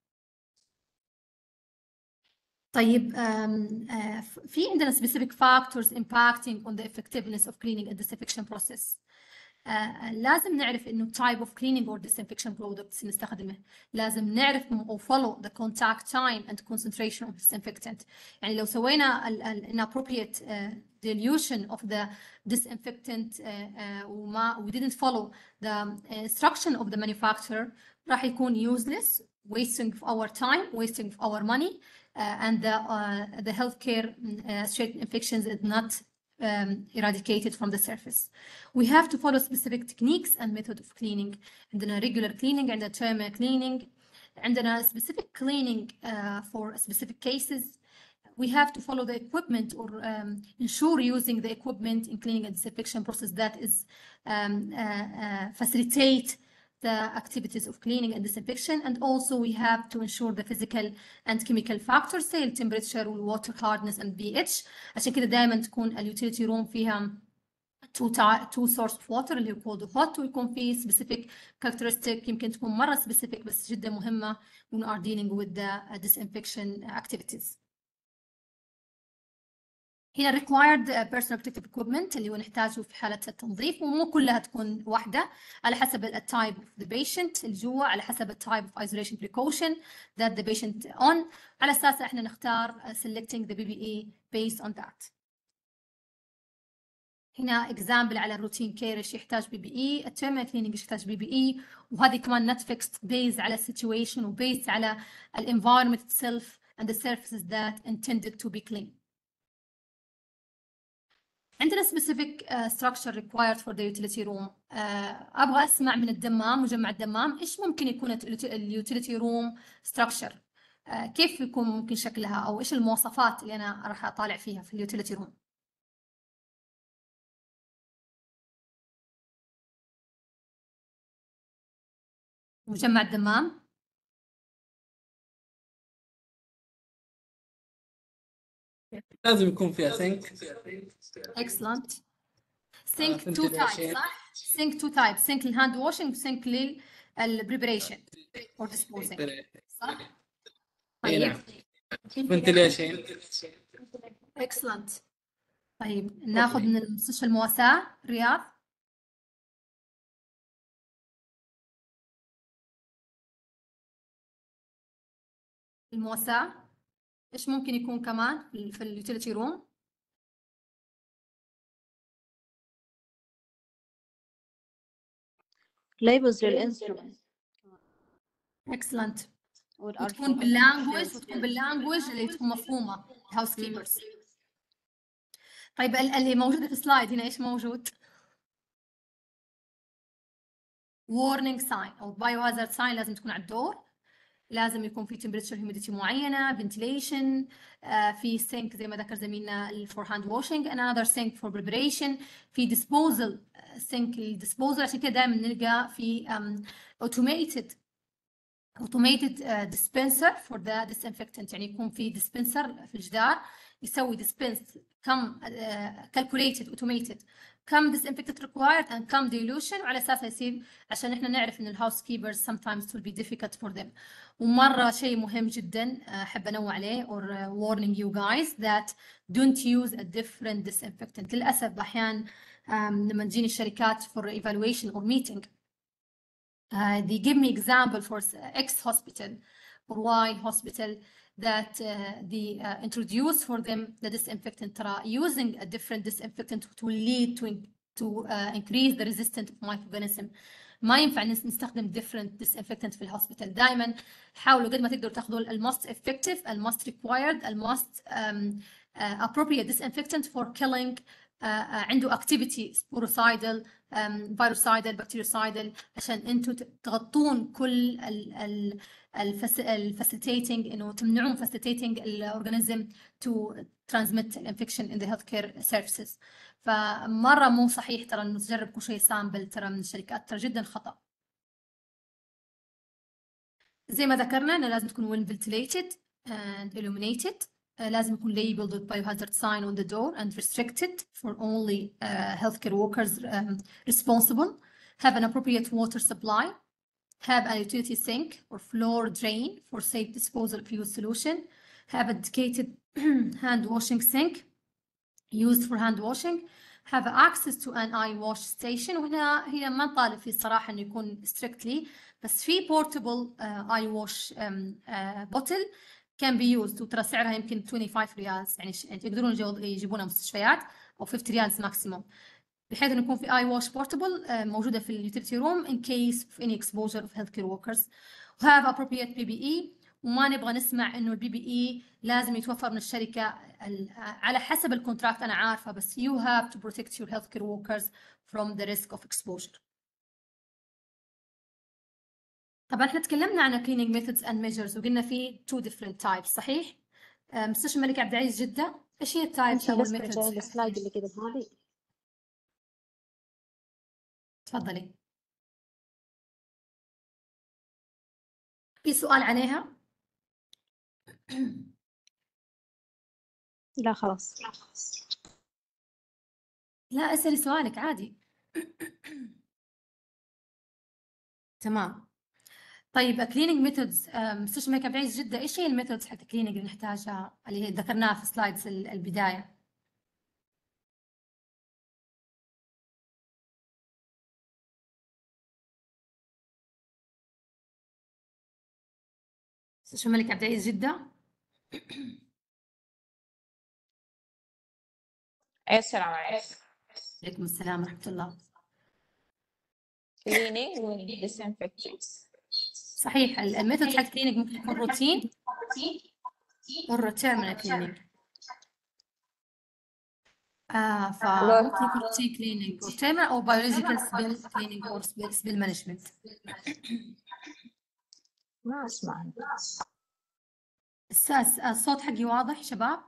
طيب في عندنا specific factors impacting on the effectiveness of cleaning and disinfection process. لازم نعرف إنه type of cleaning or disinfection products نستخدمه. لازم نعرف أو follow the contact time and concentration of disinfectant. يعني لو سوينا inappropriate dilution of the disinfectant we didn't follow the instruction of the manufacturer راح يكون useless, wasting of our time, wasting of our money. And the healthcare associated infections is not eradicated from the surface. We have to follow specific techniques and method of cleaning. عندنا regular cleaning, عندنا thermal cleaning, عندنا specific cleaning for specific cases. We have to follow the equipment or ensure using the equipment in cleaning and disinfection process that is facilitate the activities of cleaning and disinfection, and also we have to ensure the physical and chemical factors say temperature, water hardness and pH. عشان كده دائما تكون اليوتيليتي روم فيها two source of water اللي هو called hot ويكون في specific characteristic يمكن تكون مرة specific بس جدا مهمة when we are dealing with the disinfection activities. هنا required personal protective equipment اللي هو نحتاجه في حالة التنظيف ومو كلها تكون واحدة على حسب ال type of the patient اللي جوا على حسب ال type of isolation precaution that the patient on على أساس إحنا نختار selecting the PPE based on that. هنا example على routine care إيش يحتاج PPE, thermal cleaning إيش يحتاج PPE وهذه كمان not fixed based على situation و based على ال environment itself and the surfaces that intended to be clean. عندنا specific structure required for the utility room. أبغى أسمع من الدمام مجمع الدمام إيش ممكن يكون ال utility room structure. كيف يكون ممكن شكلها أو إيش المواصفات اللي أنا راح أطالع فيها في ال utility room. مجمع الدمام. لازم يكون فيها سينك. Excellent. Sink two types صح؟ Sink two types. Sink للهاند washing و sink للpreparation or disposing. صح؟ طيب. ventilation. Excellent. طيب ناخذ من المستشفى المواساة رياض. المواساة إيش ممكن يكون كمان في اليوتيليتي روم؟ labels للinstrument. Excellent. وتكون باللانجوج اللي تكون مفهومة الهاوس كيبرز. طيب اللي موجودة في السلايد هنا إيش موجود؟ warning sign أو biohazard sign لازم تكون على الدور. لازم يكون في temperature humidity معينة, ventilation, في sink زي ما ذكر زميلنا for hand washing, another sink for preparation, في disposal sink disposal. عشان كده دائما نلقى في automated automated dispenser for the disinfectant. يعني يكون في dispenser في الجدار يسوي dispense كم calculated automated كم disinfectant required and كم dilution، وعلى أساسها يصير عشان إحنا نعرف إن housekeepers sometimes it will be difficult for them. ومرة شيء مهم جدا أحب أنوع عليه or warning you guys that don't use a different disinfectant. للأسف أحيانا لما تجيني الشركات for evaluation or meeting they give me example for X hospital or Y hospital that they introduce for them the disinfectant. Using a different disinfectant will lead to increase the resistance of microorganism. ما ينفع نستخدم different disinfectant في الهوسبيتال. دائما حاولوا قد ما تقدروا تاخذوا الموست effective الموست required الموست appropriate disinfectant for killing عنده activity sporicidal virucidal bactericidal عشان انتم تغطون كل الفاسيليتيتنج انه تمنعون facilitating الاورجانيزم to transmit infection in the healthcare services. فمره مو صحيح ترى انه تجرب كل شيء سامبل ترى من الشركات، ترى جدا خطأ. زي ما ذكرنا انه لازم تكون well ventilated and illuminated. لازم يكون labeled with biohazard sign on the door and restricted for only healthcare workers responsible. Have an appropriate water supply. Have a utility sink or floor drain for safe disposal of used solution. Have a dedicated hand washing sink used for hand washing. Have access to an eye wash station. وهنا هي ما نطالب في الصراحة إنه يكون strictly، بس في portable eye wash bottle can be used، وترى سعرها يمكن 25 ريال، يعني يقدرون يجيبونها مستشفيات، أو 50 ريال maximum، بحيث إنه يكون في eye wash portable موجودة في اليوتيليتي روم in case of any exposure of healthcare workers. وهذا appropriate PPE، وما نبغى نسمع إنه البي بي إي لازم يتوفر من الشركة على حسب الكونتراكت. أنا عارفة، بس you have to protect your healthcare workers from the risk of exposure. طبعا احنا تكلمنا عن cleaning methods and measures وقلنا في 2 different types، صحيح؟ مستشفى الملك عبد العزيز جدة، ايش هي التايبس او الميثودز؟ السلايد اللي قبل هذه. تفضلي. في سؤال عليها؟ لا خلاص. لا اسألي سؤالك عادي. تمام. طيب كليننج ميثودز مستشفى الملك عبد العزيز جدة، ايش هي الميثودز حق الكليننج اللي نحتاجها اللي ذكرناها في سلايدز البداية؟ مستشفى الملك عبد العزيز جدة. السلام عليكم. عليكم السلام ورحمة الله. cleaning and disinfecting. صحيح، الميثود حق كلينينج ممكن يكون روتين or terminal cleaning. فممكن يكون روتين كلينينج or terminal أو biological spill cleaning or spill management. ما أسمع. الصوت حقي واضح شباب؟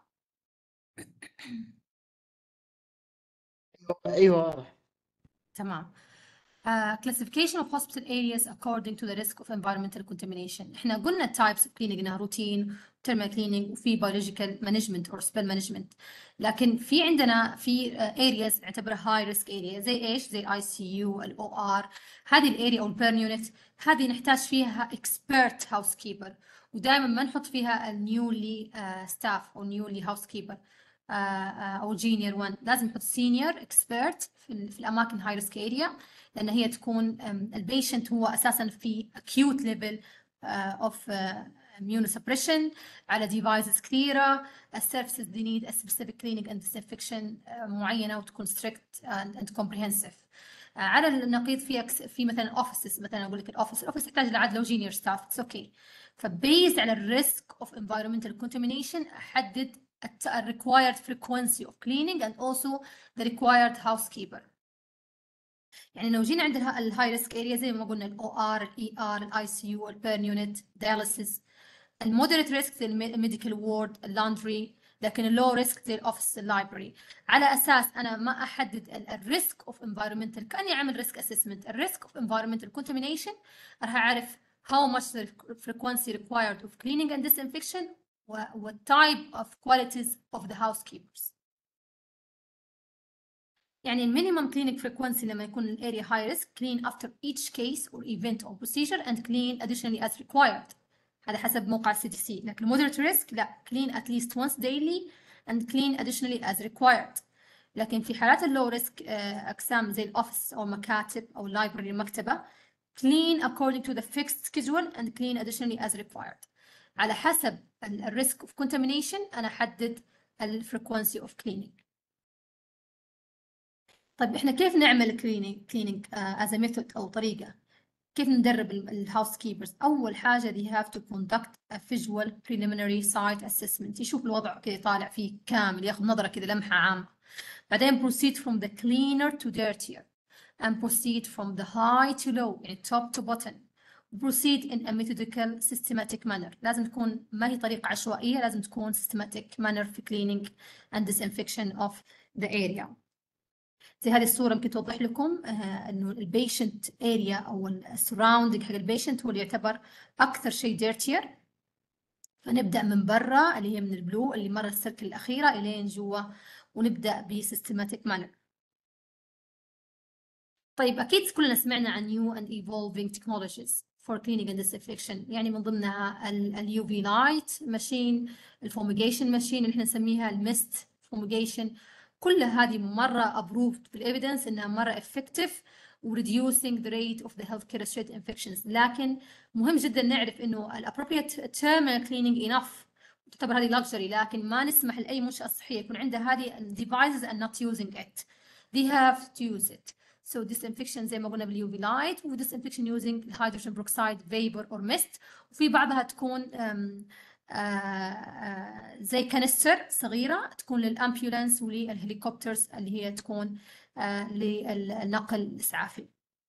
ايوه واضح. تمام. Classification of hospital areas according to the risk of environmental contamination. احنا قلنا types of cleaning انها روتين، thermal cleaning، وفي biological management or spill management. لكن في عندنا في areas نعتبرها high risk area زي ايش؟ زي ICU، ال OR، هذه الاريا او البيرن يونت، هذه نحتاج فيها expert housekeeper، ودائما ما نحط فيها newly staff او newly housekeeper او junior one، لازم نحط senior expert في الاماكن high risk area، لأن هي تكون البيشنت هو أساساً في acute level of immunosuppression على devices كثيرة، السيرفيسز they need a specific cleaning and disinfection معينة وتكون strict and comprehensive. على النقيض في مثلاً offices، مثلاً أقول لك الأوفيس يحتاج لعد لو junior staff it's okay. فبيز على الريسك of environmental contamination أحدد required frequency of cleaning and also the required housekeeper. يعني لو جينا عند الهاي ريسك اريا زي ما قلنا الاو ار، الاي ار، الاي سي يو، البيرن يونت، دياليسيس، المودريت ريسك زي الميديكال وورد، اللاندري، لكن اللو ريسك زي الاوفيس، اللايبرري. على اساس انا ما احدد الريسك اوف انفايرمنتال، كاني اعمل ريسك اسسمنت، الريسك اوف انفايرمنتال كونتامينيشن راح اعرف how much the frequency required of cleaning and disinfection, what type of qualities of the housekeepers. يعني minimum cleaning frequency لما يكون ال area high risk, clean after each case or event or procedure and clean additionally as required. هذا حسب موقع CDC. لكن moderate risk لا, clean at least once daily and clean additionally as required. لكن في حالات اللو ريسك أقسام زي الأوفيس أو مكاتب أو library مكتبة, clean according to the fixed schedule and clean additionally as required. على حسب الريسك of contamination أنا أحدد الفريكونسي of cleaning. طيب إحنا كيف نعمل cleaning as a method أو طريقة؟ كيف ندرب الهاوس كيبرز؟ أول حاجة they have to conduct a visual preliminary site assessment. يشوف الوضع كذا يطالع فيه كامل, ياخذ نظرة كذا لمحة عامة. بعدين proceed from the cleaner to dirtier and proceed from the high to low, يعني top to bottom. proceed in a methodical systematic manner. لازم تكون ما هي طريقة عشوائية, لازم تكون systematic manner في cleaning and disinfection of the area. زي هذه الصورة ممكن توضح لكم إنه البيشنت area أو السراوندينج حق البيشنت هو اللي يعتبر أكثر شيء dirtier. فنبدأ من برا اللي هي من البلو اللي مرة السيركل الأخيرة إلين جوا, ونبدأ ب systematic manner. طيب أكيد كلنا سمعنا عن new and evolving technologies for cleaning and disinfection, يعني من ضمنها ال UV light machine, الفوميجيشن machine اللي احنا نسميها المست fumigation. كل هذه مرة approved بالevidence إنها مرة effective و reducing the rate of the healthcare associated infections. لكن مهم جدا نعرف إنه ال appropriate terminal cleaning enough تعتبر هذه luxury, لكن ما نسمح لأي منشأة صحية يكون عندها هذه ال devices and not using it. They have to use it. So disinfection زي ما قلنا بال UV light و disinfection using hydrogen peroxide vapor or mist. وفي بعضها تكون زي كانستر صغيرة تكون للأمبولانس وللهليكوبترز اللي هي تكون للنقل الإسعافي.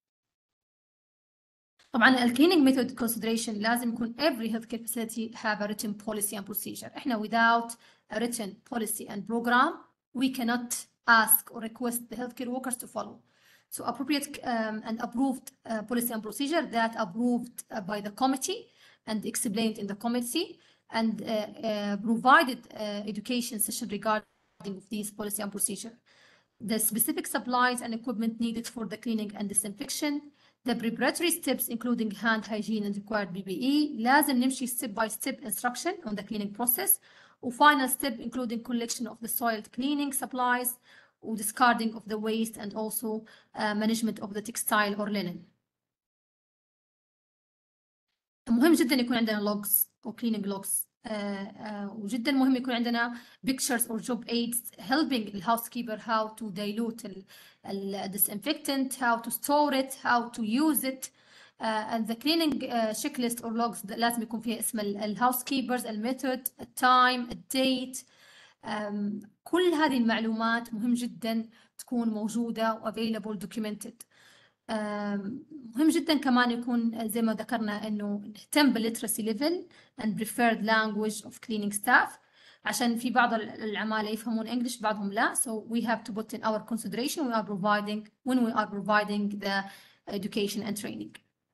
طبعا ال cleaning method consideration لازم يكون every healthcare facility have a written policy and procedure. إحنا without a written policy and program we cannot ask or request the healthcare workers to follow. So appropriate and approved policy and procedure that approved by the committee and explained in the committee and provided education session regarding these policy and procedure. The specific supplies and equipment needed for the cleaning and disinfection, the preparatory steps including hand hygiene and required PPE. لازم نمشي step by step instruction on the cleaning process. و final step including collection of the soiled cleaning supplies و discarding of the waste and also management of the textile or linen. مهم جدا يكون عندنا logs أو cleaning logs. وجدا مهم يكون عندنا pictures or job aids helping the housekeeper how to dilute the disinfectant, how to store it, how to use it. And the cleaning checklist or logs لازم يكون فيها اسم housekeepers, الميثود, التايم, الديت. كل هذه المعلومات مهم جدا تكون موجودة و available documented. مهم جدا كمان يكون زي ما ذكرنا إنه نهتم بالليترسي ليفل and preferred language of cleaning staff, عشان في بعض العمالة يفهمون English بعضهم لا. So we have to put in our consideration when we are providing the education and training.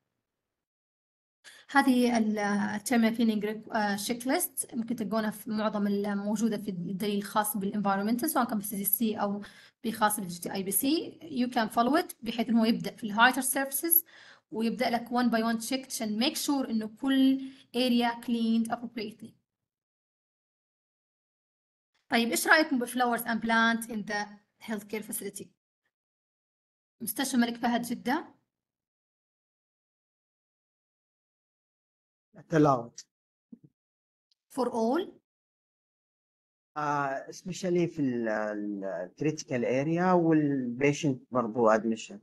هذه التيرمينال كليننج تشيك ليست ممكن تلقونها في معظم الموجودة في الدليل الخاص بالenvironmental سواء كان بالCDC أو بخاص بالGTIBC. You can follow it بحيث إنه يبدأ في الهايتر سيرفيسز ويبدأ لك one by one check عشان make sure إنه كل area cleaned appropriately. طيب إيش رأيكم بflowers and plants in the healthcare facility؟ مستشفى الملك فهد جدة. allowed for all especially في ال critical area والpatient برضو admission.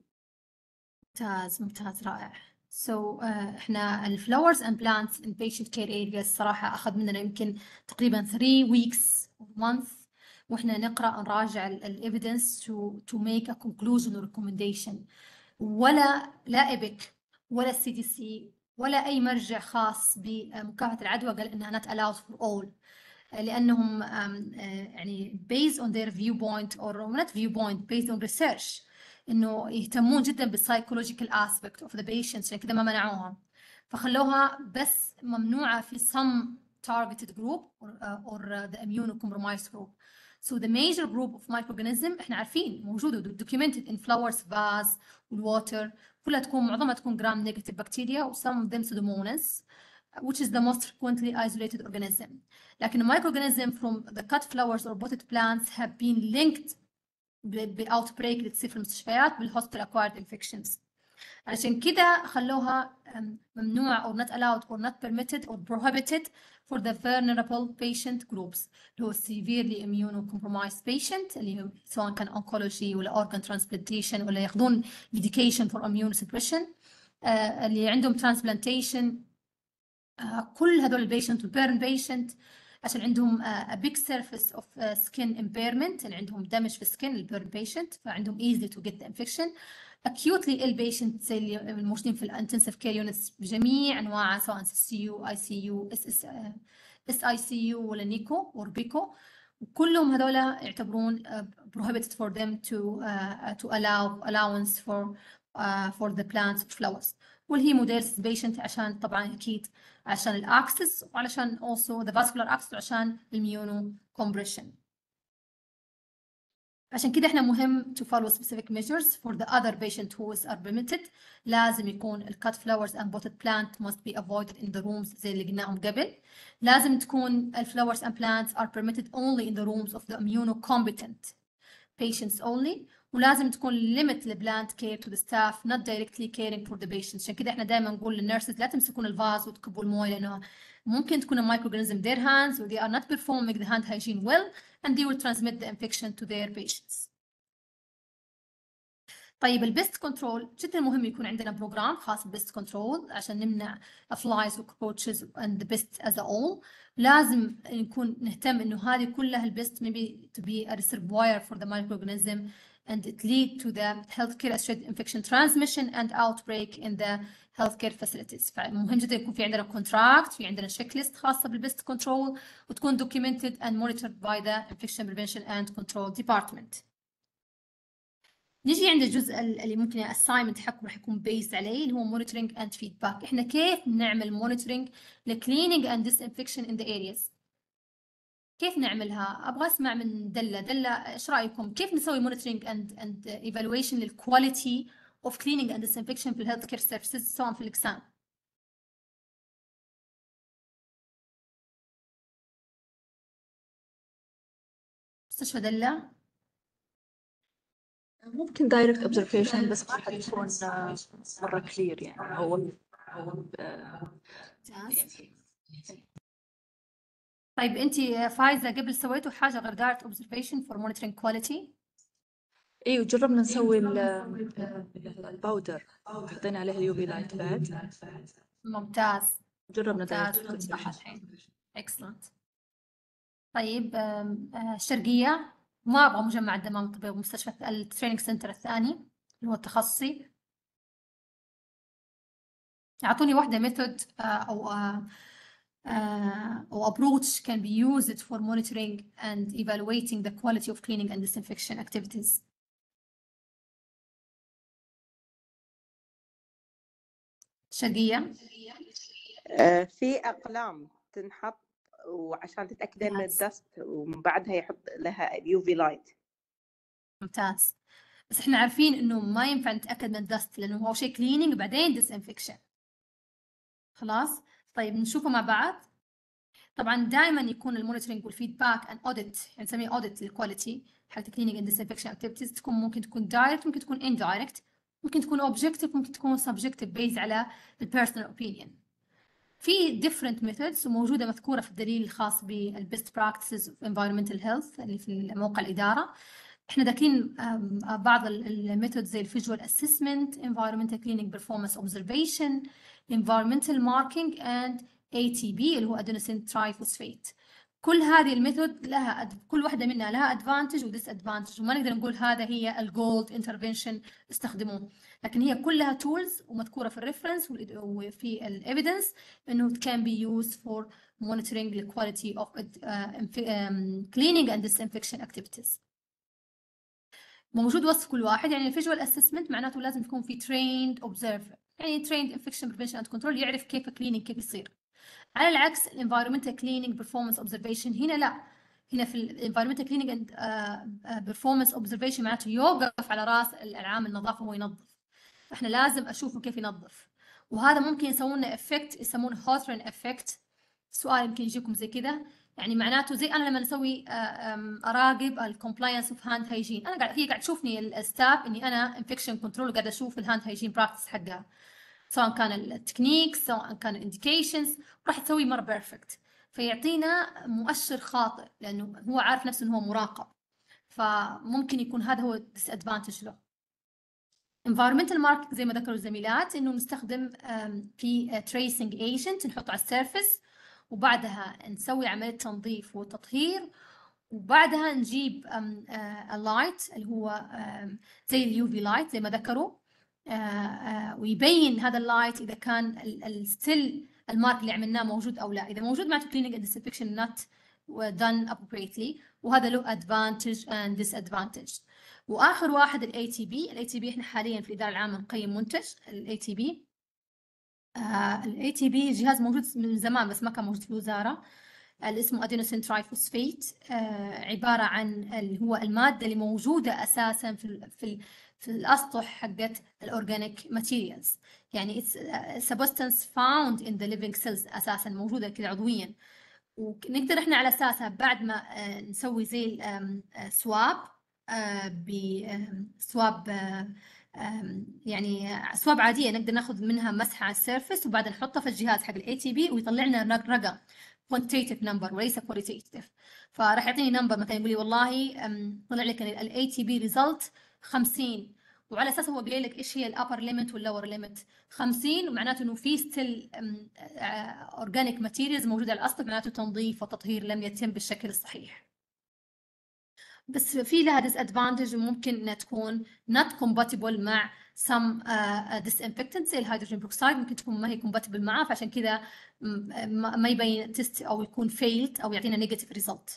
ممتاز رائع. So احنا الflowers and plants in patient care areas صراحة أخذ مننا يمكن تقريبا 3 weeks or month وإحنا نقرأ نراجع evidence to make a conclusion or recommendation. ولا إبك ولا CDC ولا أي مرجع خاص بمكافحة العدوى قال إنها not allowed for all, لأنهم يعني based on their viewpoint or not viewpoint based on research إنه يهتمون جدا بالpsychological aspect of the patients, عشان كذا ما منعوها. فخلوها بس ممنوعة في some targeted group or the immunocompromised group. So the major group of microorganism احنا عارفين موجودة documented in flowers, vase, water، كلها تكون معظمها تكون gram negative bacteria و some of them pseudomonas which is the most frequently isolated organism. لكن microorganism from the cut flowers or potted plants have been linked ب-outbreak اللي تصير في المستشفيات بالhospital acquired infections. علشان كده خلوها ممنوع or not allowed or not permitted or prohibited for the vulnerable patient groups اللي هو severely immunocompromised patient اللي هو سواء كان oncology ولا organ transplantation ولا ياخذون medication for immunosuppression، اللي عندهم transplantation، كل هذول البيشنت والبيرن patient عشان عندهم a big surface of skin impairment، يعني عندهم damage في السكن البيرن patient فعندهم easy to get the infection. acutely ill patients زي اللي الموجودين في الانتنسيف كير يونتس بجميع انواعها سواء CCU ICU SICU ولا نيكو or بيكو، كلهم هذول يعتبرون prohibited for them to allow allowance for the plants and flowers. والهيمودياليسيس patient عشان طبعا اكيد عشان الاكسس وعشان also the vascular access وعشان الميونو compression. عشان كده احنا مهم to follow specific measures for the other patient who are permitted. لازم يكون ال cut flowers and potted plant must be avoided in the rooms زي اللي قلناهم قبل. لازم تكون ال flowers and plants are permitted only in the rooms of the immunocompetent patients only. ولازم تكون limit the plant care to the staff not directly caring for the patients. عشان كده احنا دائما نقول للنيرسز لا تمسكون الفاز وتكبوا المويه لانه ممكن تكون المايكروورجانيزم their hands or they are not performing the hand hygiene well and they will transmit the infection to their patients. طيب البيست كنترول جدا مهم يكون عندنا بروجرام خاص بالبيست كنترول عشان نمنع flies وكروتشز and the pest as a whole. لازم نكون نهتم انه هذه كلها البيست maybe to be a reservoir for the microorganism and it lead to the healthcare associated infection transmission and outbreak in the healthcare facilities. فمهم جدا يكون في عندنا contract، في عندنا checklist خاصة بالبيست كنترول وتكون documented and monitored by the infection prevention and control department. نجي عند الجزء اللي ممكن assignment حقه راح يكون based عليه اللي هو monitoring and feedback. احنا كيف نعمل monitoring ل cleaning and disinfection in the areas؟ كيف نعملها؟ ابغى اسمع من دلة ايش رايكم؟ كيف نسوي monitoring and evaluation لل quality of cleaning and disinfection في الهيلث كير سيرفيسز سواء في الاقسام؟ مستشفى دلة ممكن direct observation بس ما حتكون مرة clear يعني أو طيب انت فايزة قبل سويتوا حاجة غير direct observation for monitoring quality؟ ايوه جربنا نسوي الباودر حطينا عليها اليوفي لايت بعد. ممتاز جربنا ممتاز الحين excellent. طيب الشرقية ما أبغى مجمع الدمام الطبي ومستشفى التريننج سنتر الثاني اللي هو التخصصي. أعطوني واحدة ميثود أو approach can be used for monitoring and evaluating the quality of cleaning and disinfection activities. شرقية في أقلام تنحط وعشان تتأكد من الدست ومن بعدها يحط لها يوفي لايت. ممتاز. بس احنا عارفين انه ما ينفع نتأكد من الدست لانه هو شيء كليننج بعدين ديسانفكشن. خلاص؟ طيب نشوفه مع بعض. طبعا دائما يكون المونيتورنج والفيدباك ان اوديت يعني نسميه اوديت للكواليتي حق كليننج اند ديسانفكشن اكتيفيتيز تكون ممكن تكون دايركت ممكن تكون اندايركت ممكن تكون اوبجكتيف ممكن تكون سبجكتيف بيز على البيرسونال اوبينيون. في different methods وموجودة مذكورة في الدليل الخاص بالبيست براكتسز اوف environmental health اللي في موقع الإدارة. احنا داخلين بعض الميثود زي الفيجوال اسسمنت، environmental cleaning performance observation، environmental marking and ATP اللي هو adenosine triphosphate. كل هذه الميثود لها كل واحدة منها لها advantage و disadvantage وما نقدر نقول هذا هي الجولد انترفنشن استخدموه، لكن هي كلها tools ومذكورة في الريفرنس وفي الإيفيدنس إنه it can be used for monitoring the quality of cleaning and disinfection activities. موجود وصف كل واحد يعني visual assessment معناته لازم تكون في trained observer يعني trained infection prevention and control يعرف كيف cleaning كيف يصير. على العكس environmental cleaning performance observation هنا لا، هنا في environmental cleaning and performance observation معناته يوقف على راس العامل النظافة وهو ينظف، احنا لازم اشوفه كيف ينظف، وهذا ممكن يسوون لنا افكت يسمونه هوثرن افكت. سؤال يمكن يجيكم زي كذا، يعني معناته زي انا لما اسوي اراقب الكومبلاينس اوف هاند هايجين، انا قاعد تشوفني الستاف اني انا انفكشن كنترول قاعد اشوف الهاند هايجين براكتس حقها، سواء كان التكنيك سواء كان الانديكيشنز، راح تسوي مره بيرفكت، فيعطينا مؤشر خاطئ لانه هو عارف نفسه انه هو مراقب، فممكن يكون هذا هو disadvantage له. environmental marking زي ما ذكروا الزميلات انه نستخدم في tracing agent نحطه على السيرفس، وبعدها نسوي عملية تنظيف وتطهير، وبعدها نجيب اللايت اللي هو زي اليو في لايت زي ما ذكروا، ويبين هذا اللايت اذا كان الستيل المارك اللي عملناه موجود او لا، اذا موجود معناته cleaning and disinfection not done appropriately، وهذا له advantage and disadvantage. واخر واحد الاي تي بي. الاي تي بي احنا حاليا في الاداره العامه نقيم منتج الاي تي بي. الاي تي بي جهاز موجود من زمان بس ما كان موجود في الوزاره، اللي اسمه ادينوسين ترايفوسفيت، عباره عن اللي هو الماده اللي موجوده اساسا في الاسطح حقت الاورجانيك ماتيريالز، يعني سبستانس فاوند ان ذا ليفينج سيلز، اساسا موجوده كذا عضويا، ونقدر احنا على اساسها بعد ما نسوي زي سواب بسواب يعني سواب عاديه نقدر ناخذ منها مسحه على السيرفس، وبعدين نحطها في الجهاز حق الاي تي بي ويطلع لنا رقم quantitative number وليس qualitative. فراح يعطيني نمبر مثلا يقول لي والله طلع لك الاي تي بي ريزلت 50، وعلى اساس هو قايل لك ايش هي الابر ليميت واللور ليميت 50، ومعناته انه في ستيل اورجانيك ماتيريالز موجوده على الاسطح، معناته تنظيف وتطهير لم يتم بالشكل الصحيح. بس في لها disadvantage وممكن انها تكون not compatible مع some disinfectants زي الهيدروجين بروكسايد، ممكن تكون ما هي compatible معاه، فعشان كذا ما يبين تيست او يكون failed او يعطينا negative result.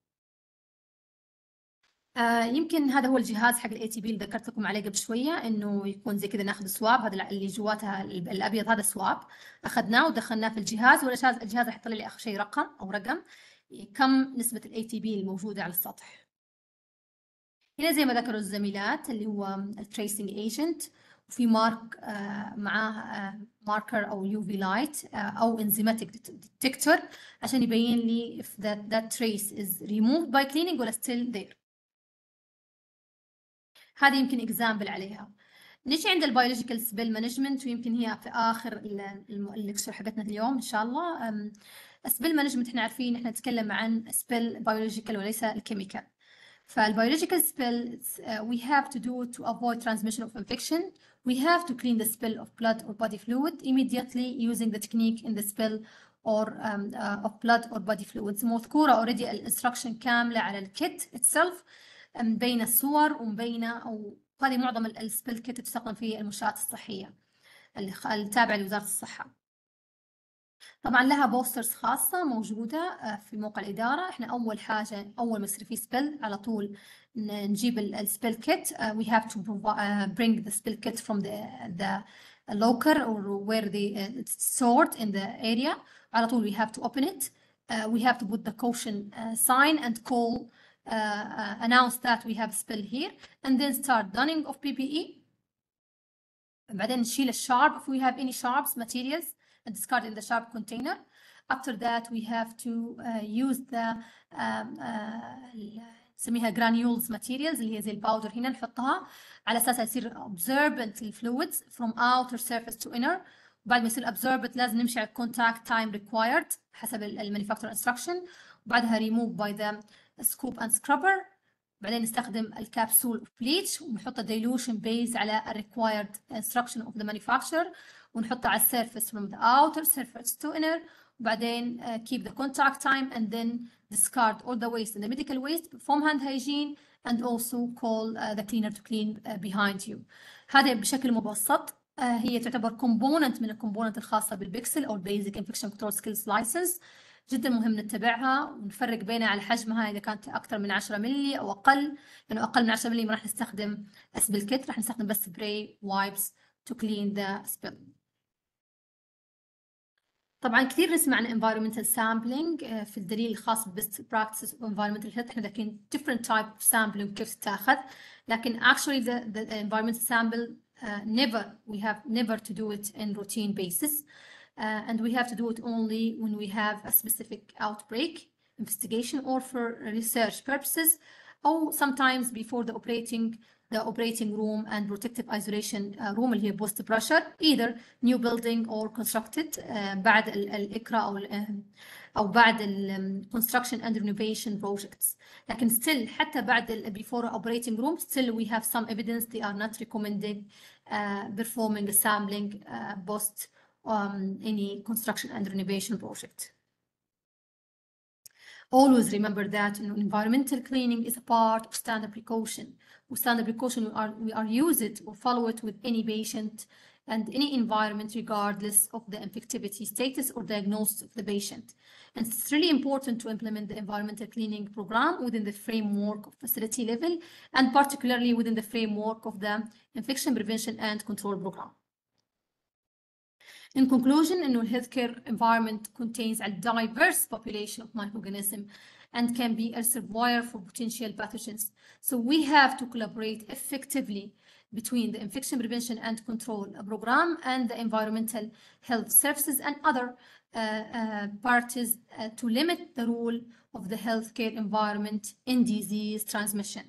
يمكن هذا هو الجهاز حق الاي تي بي اللي ذكرت لكم عليه قبل شويه، انه يكون زي كذا ناخذ سواب، هذا اللي جواتها الابيض هذا سواب، اخذناه ودخلناه في الجهاز، والجهاز راح يطلع لي اخر شيء رقم كم نسبه الاي تي بي الموجوده على السطح. هنا زي ما ذكروا الزميلات اللي هو التريسنج ايجنت، وفي مارك معاه ماركر او يو في لايت او انزيماتيك ديتكتور عشان يبين لي if that trace is removed by cleaning ولا still there. هذه يمكن اكزامبل عليها. نجي عند البيولوجيكال سبيل مانجمنت، ويمكن هي في اخر الليكشر حقتنا اليوم ان شاء الله. السبيل مانجمنت احنا عارفين احنا نتكلم عن سبيل بيولوجيكال وليس الكيميكال. فالبيولوجيكال spill we have to do to avoid transmission of infection. We have to clean the spill of blood or body fluid immediately using the technique in the spill or of blood or body fluids. مذكورة already الانستراكشن كاملة على الكيت itself، مبينة الصور ومبينة، أو هذه معظم السبيل كيت تستخدم في المنشآت الصحية التابعة لوزارة الصحة. طبعا لها بوسترز خاصة موجودة في موقع الإدارة. احنا أول حاجة أول ما يصير في سبيل على طول نجيب السبيل كيت. We have to bring the spill kit from the locker or where it's stored in the area. على طول we have to open it. We have to put the caution sign and call announce that we have spill here, and then start donning of PPE. بعدين نشيل الشارب if we have any sharps materials and discard in the sharp container. After that we have to use the نسميها granules materials اللي هي زي الباودر، هنا نحطها على اساس يصير absorbent fluids from outer surface to inner. وبعد ما يصير absorbent لازم نمشي على contact time required حسب المانيفاكتشر instruction، وبعدها remove by the scoop and scrubber. بعدين نستخدم الكبسول bleach ونحط dilution base على required instruction of the manufacturer، ونحطها على السيرفس from the outer surface to inner. وبعدين keep the contact time and then discard all the waste and the medical waste, perform hand hygiene and also call the cleaner to clean behind you. هذا بشكل مبسط هي تعتبر component من الكومبوننت الخاصة بالبكسل أو Basic Infection Control Skills License. جدا مهم نتبعها ونفرق بينها على حجمها، إذا كانت أكثر من 10 ملي أو أقل، لأنه أقل من 10 ملي ما راح نستخدم سبيل كيت، راح نستخدم بس سبراي وايبس to clean the spill. طبعا كثير نسمع عن environmental sampling في الدليل الخاص ب best practices of environmental health. احنا داكين different type of sampling كيف تتاخذ، لكن actually the environmental sample we have never to do it in routine basis, and we have to do it only when we have a specific outbreak, investigation, or for research purposes, or sometimes before the operating room and protective isolation room اللي هي post pressure, either new building or constructed بعد الإقراء أو بعد construction and renovation projects. لكن still حتى بعد before operating room still we have some evidence they are not recommending performing a sampling post any construction and renovation project. Always remember that environmental cleaning is a part of standard precaution. With standard precaution, we are use it or follow it with any patient and any environment, regardless of the infectivity status or diagnosis of the patient. And it's really important to implement the environmental cleaning program within the framework of facility level, and particularly within the framework of the infection prevention and control program. In conclusion, the healthcare environment contains a diverse population of microorganisms and can be a reservoir for potential pathogens. So we have to collaborate effectively between the infection prevention and control program and the environmental health services and other parties to limit the role of the healthcare environment in disease transmission.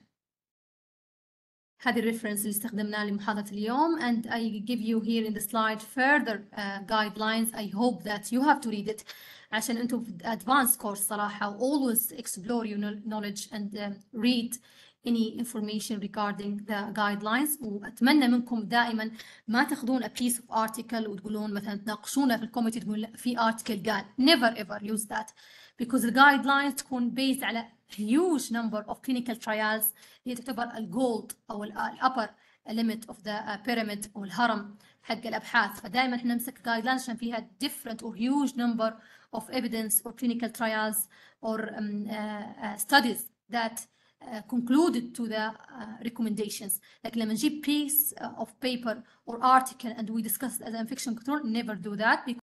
هذه الريفرنس اللي استخدمناه لمحاضرة اليوم, and I give you here in the slide further guidelines. I hope that you have to read it عشان انتم في advanced course صراحة. Always explore your knowledge and read any information regarding the guidelines. وأتمنى منكم دائما ما تاخذون a piece of article وتقولون مثلا تناقشونه في الكوميتي تقول في article قال. Never ever use that, because the guidelines تكون based على huge number of clinical trials اللي تعتبر الجولد أو الأبر limit of the pyramid أو الهرم حق الأبحاث. فدائما احنا نمسك guidelines عشان فيها different or huge number of evidence or clinical trials or studies that concluded to the recommendations. Like لما نجيب piece of paper or article and we discuss it as infection control, never do that.